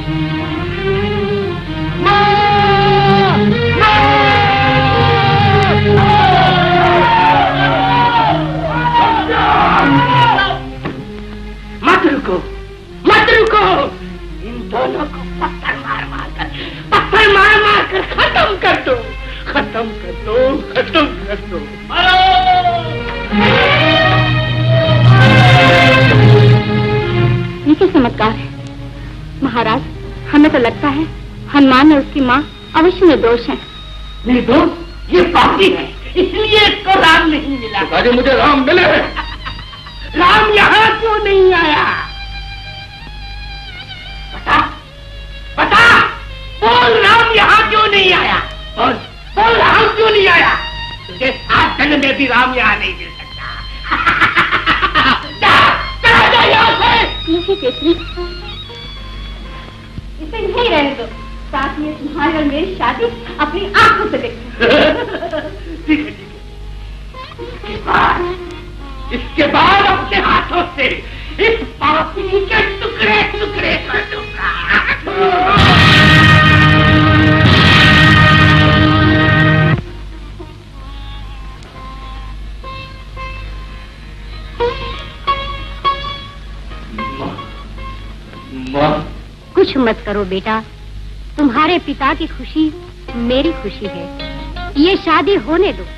मत रुको, मत रुको, इन दोनों को पत्थर मार मार कर खत्म कर दो, खत्म कर दो, खत्म कर दो। ये क्या चमत्कार है महाराज? हमें तो लगता है हनुमान और उसकी माँ अवश्य निर्दोष हैं। निर्दोष? ये पापी है, इसलिए इसको राम नहीं मिला। पिताजी मुझे राम मिले। राम यहाँ क्यों नहीं आया? बता, बता, बोल राम यहाँ क्यों नहीं आया? बोल, बोल राम क्यों नहीं आया? तुझे 7 जन्म में भी राम यहाँ नहीं मिल सकता। चला जा यहाँ से। नहीं केसरी, इसे नहीं रहने दो, साथ में तुम्हारी और मेरी शादी अपनी आंखों से देखो। ठीक है, ठीक है। इसके बाद अपने हाथों से इस पापी के टुकड़े टुकड़े कर दूंगा। माँ, कुछ मत करो बेटा, तुम्हारे पिता की खुशी मेरी खुशी है, ये शादी होने दो।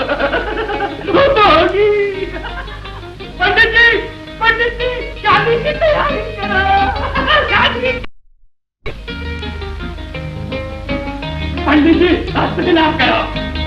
पंडित जी, शादी की तैयारी करो, शादी। पंडित जी, रास्ते करो।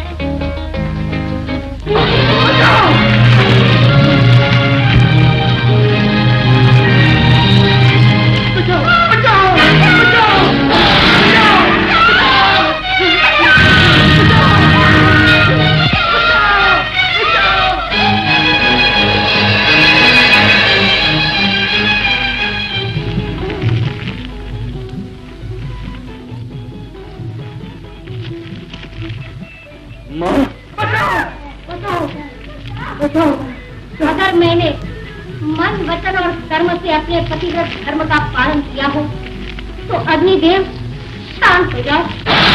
अगर मैंने मन, वचन और कर्म से अपने पतिव्रत धर्म का पालन किया हो तो अग्निदेव शांत हो जाओ।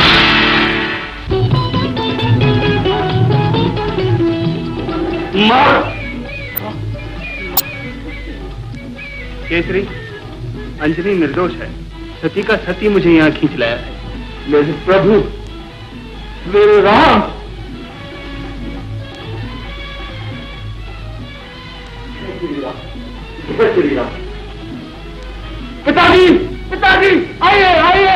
केसरी, अंजलि निर्दोष है, सती का सती मुझे यहाँ खींच लाया है। मेरे प्रभु, मेरे राम। पिताजी, पिताजी, आइए, आइए।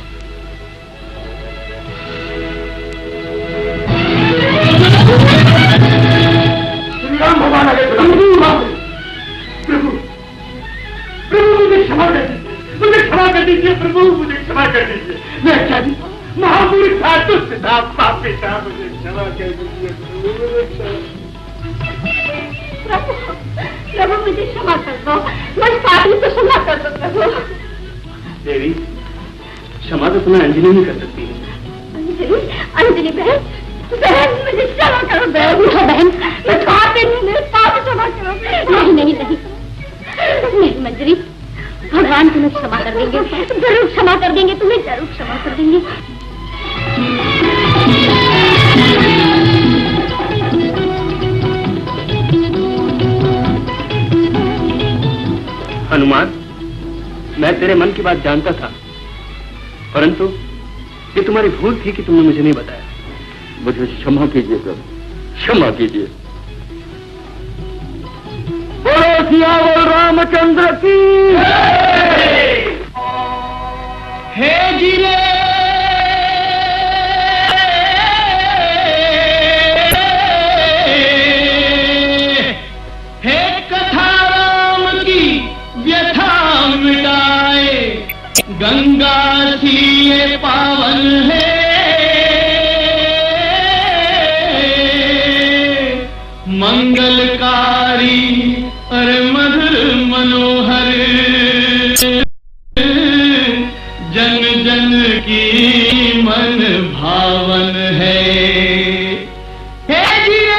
श्री राम भगवान आगे। प्रभु, प्रभु मुझे क्षमा कर दीजिए, मुझे क्षमा कर दीजिए, प्रभु मुझे क्षमा कर दीजिए। मैं क्या महापुरुष था, दुष्ट था, पापी था, मुझे क्षमा कर दीजिए। प्रभु मुझे क्षमा कर दो, मैं शादी को क्षमा कर दो प्रभु। देवी, क्षमा तो तुम्हें अंजलि नहीं कर सकती है। अंजलि, अंजलि बहन, बहन मुझे क्षमा करो बहन। बहन, मैं खाते नहीं, मेरे पाप क्षमा करो। नहीं नहीं नहीं नहीं मंजरी, भगवान तुम्हें क्षमा कर देंगे, जरूर क्षमा कर देंगे, तुम्हें जरूर क्षमा कर देंगे। हनुमान, मैं तेरे मन की बात जानता था, परंतु ये तुम्हारी भूल थी कि तुमने मुझे नहीं बताया। मुझे क्षमा कीजिए प्रभु, क्षमा कीजिए। बोलो सियावर रामचंद्र की। हे जिले गंगा सी ये पावन है, मंगलकारी और मधुर मनोहर, जन की मन भावन है। हे जिए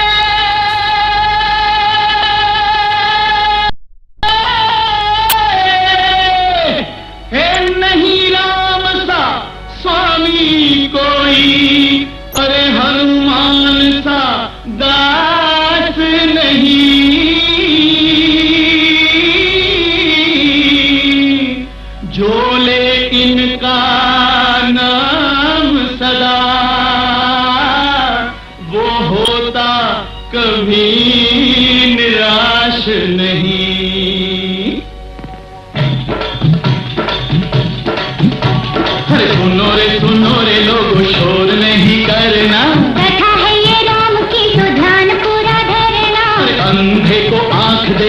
हे नहीं राम सा स्वामी कोई, अरे हनुमान सा दास नहीं। जो ले इनका नाम सदा, वो होता कभी निराश नहीं। अरे सुनो रे लोगो, शोर नहीं करना, कथा है ये राम की तो ध्यान पूरा धरना। अरे अंधे को आंख दे,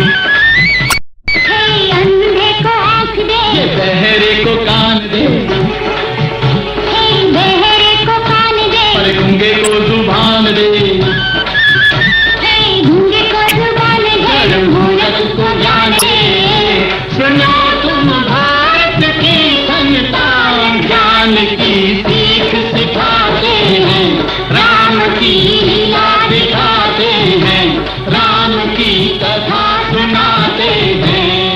हे अंधे को आंख दे, ये बहरे को कान दे, हे बहरे को कान दे, अरे गूंगे को जुबान दे, हे गूंगे को जुबान दे, मूर्ख को ज्ञान दे। सुनो तुम भारत की संतान, ज्ञान की सीख सिखाते हैं, राम की लीला दिखाते हैं, राम की कथा सुनाते हैं।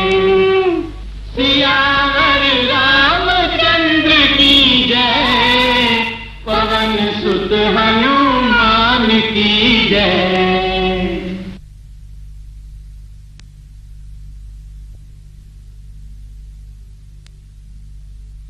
सियावर रामचंद्र की जय, पवन सुत हनुमान की जय।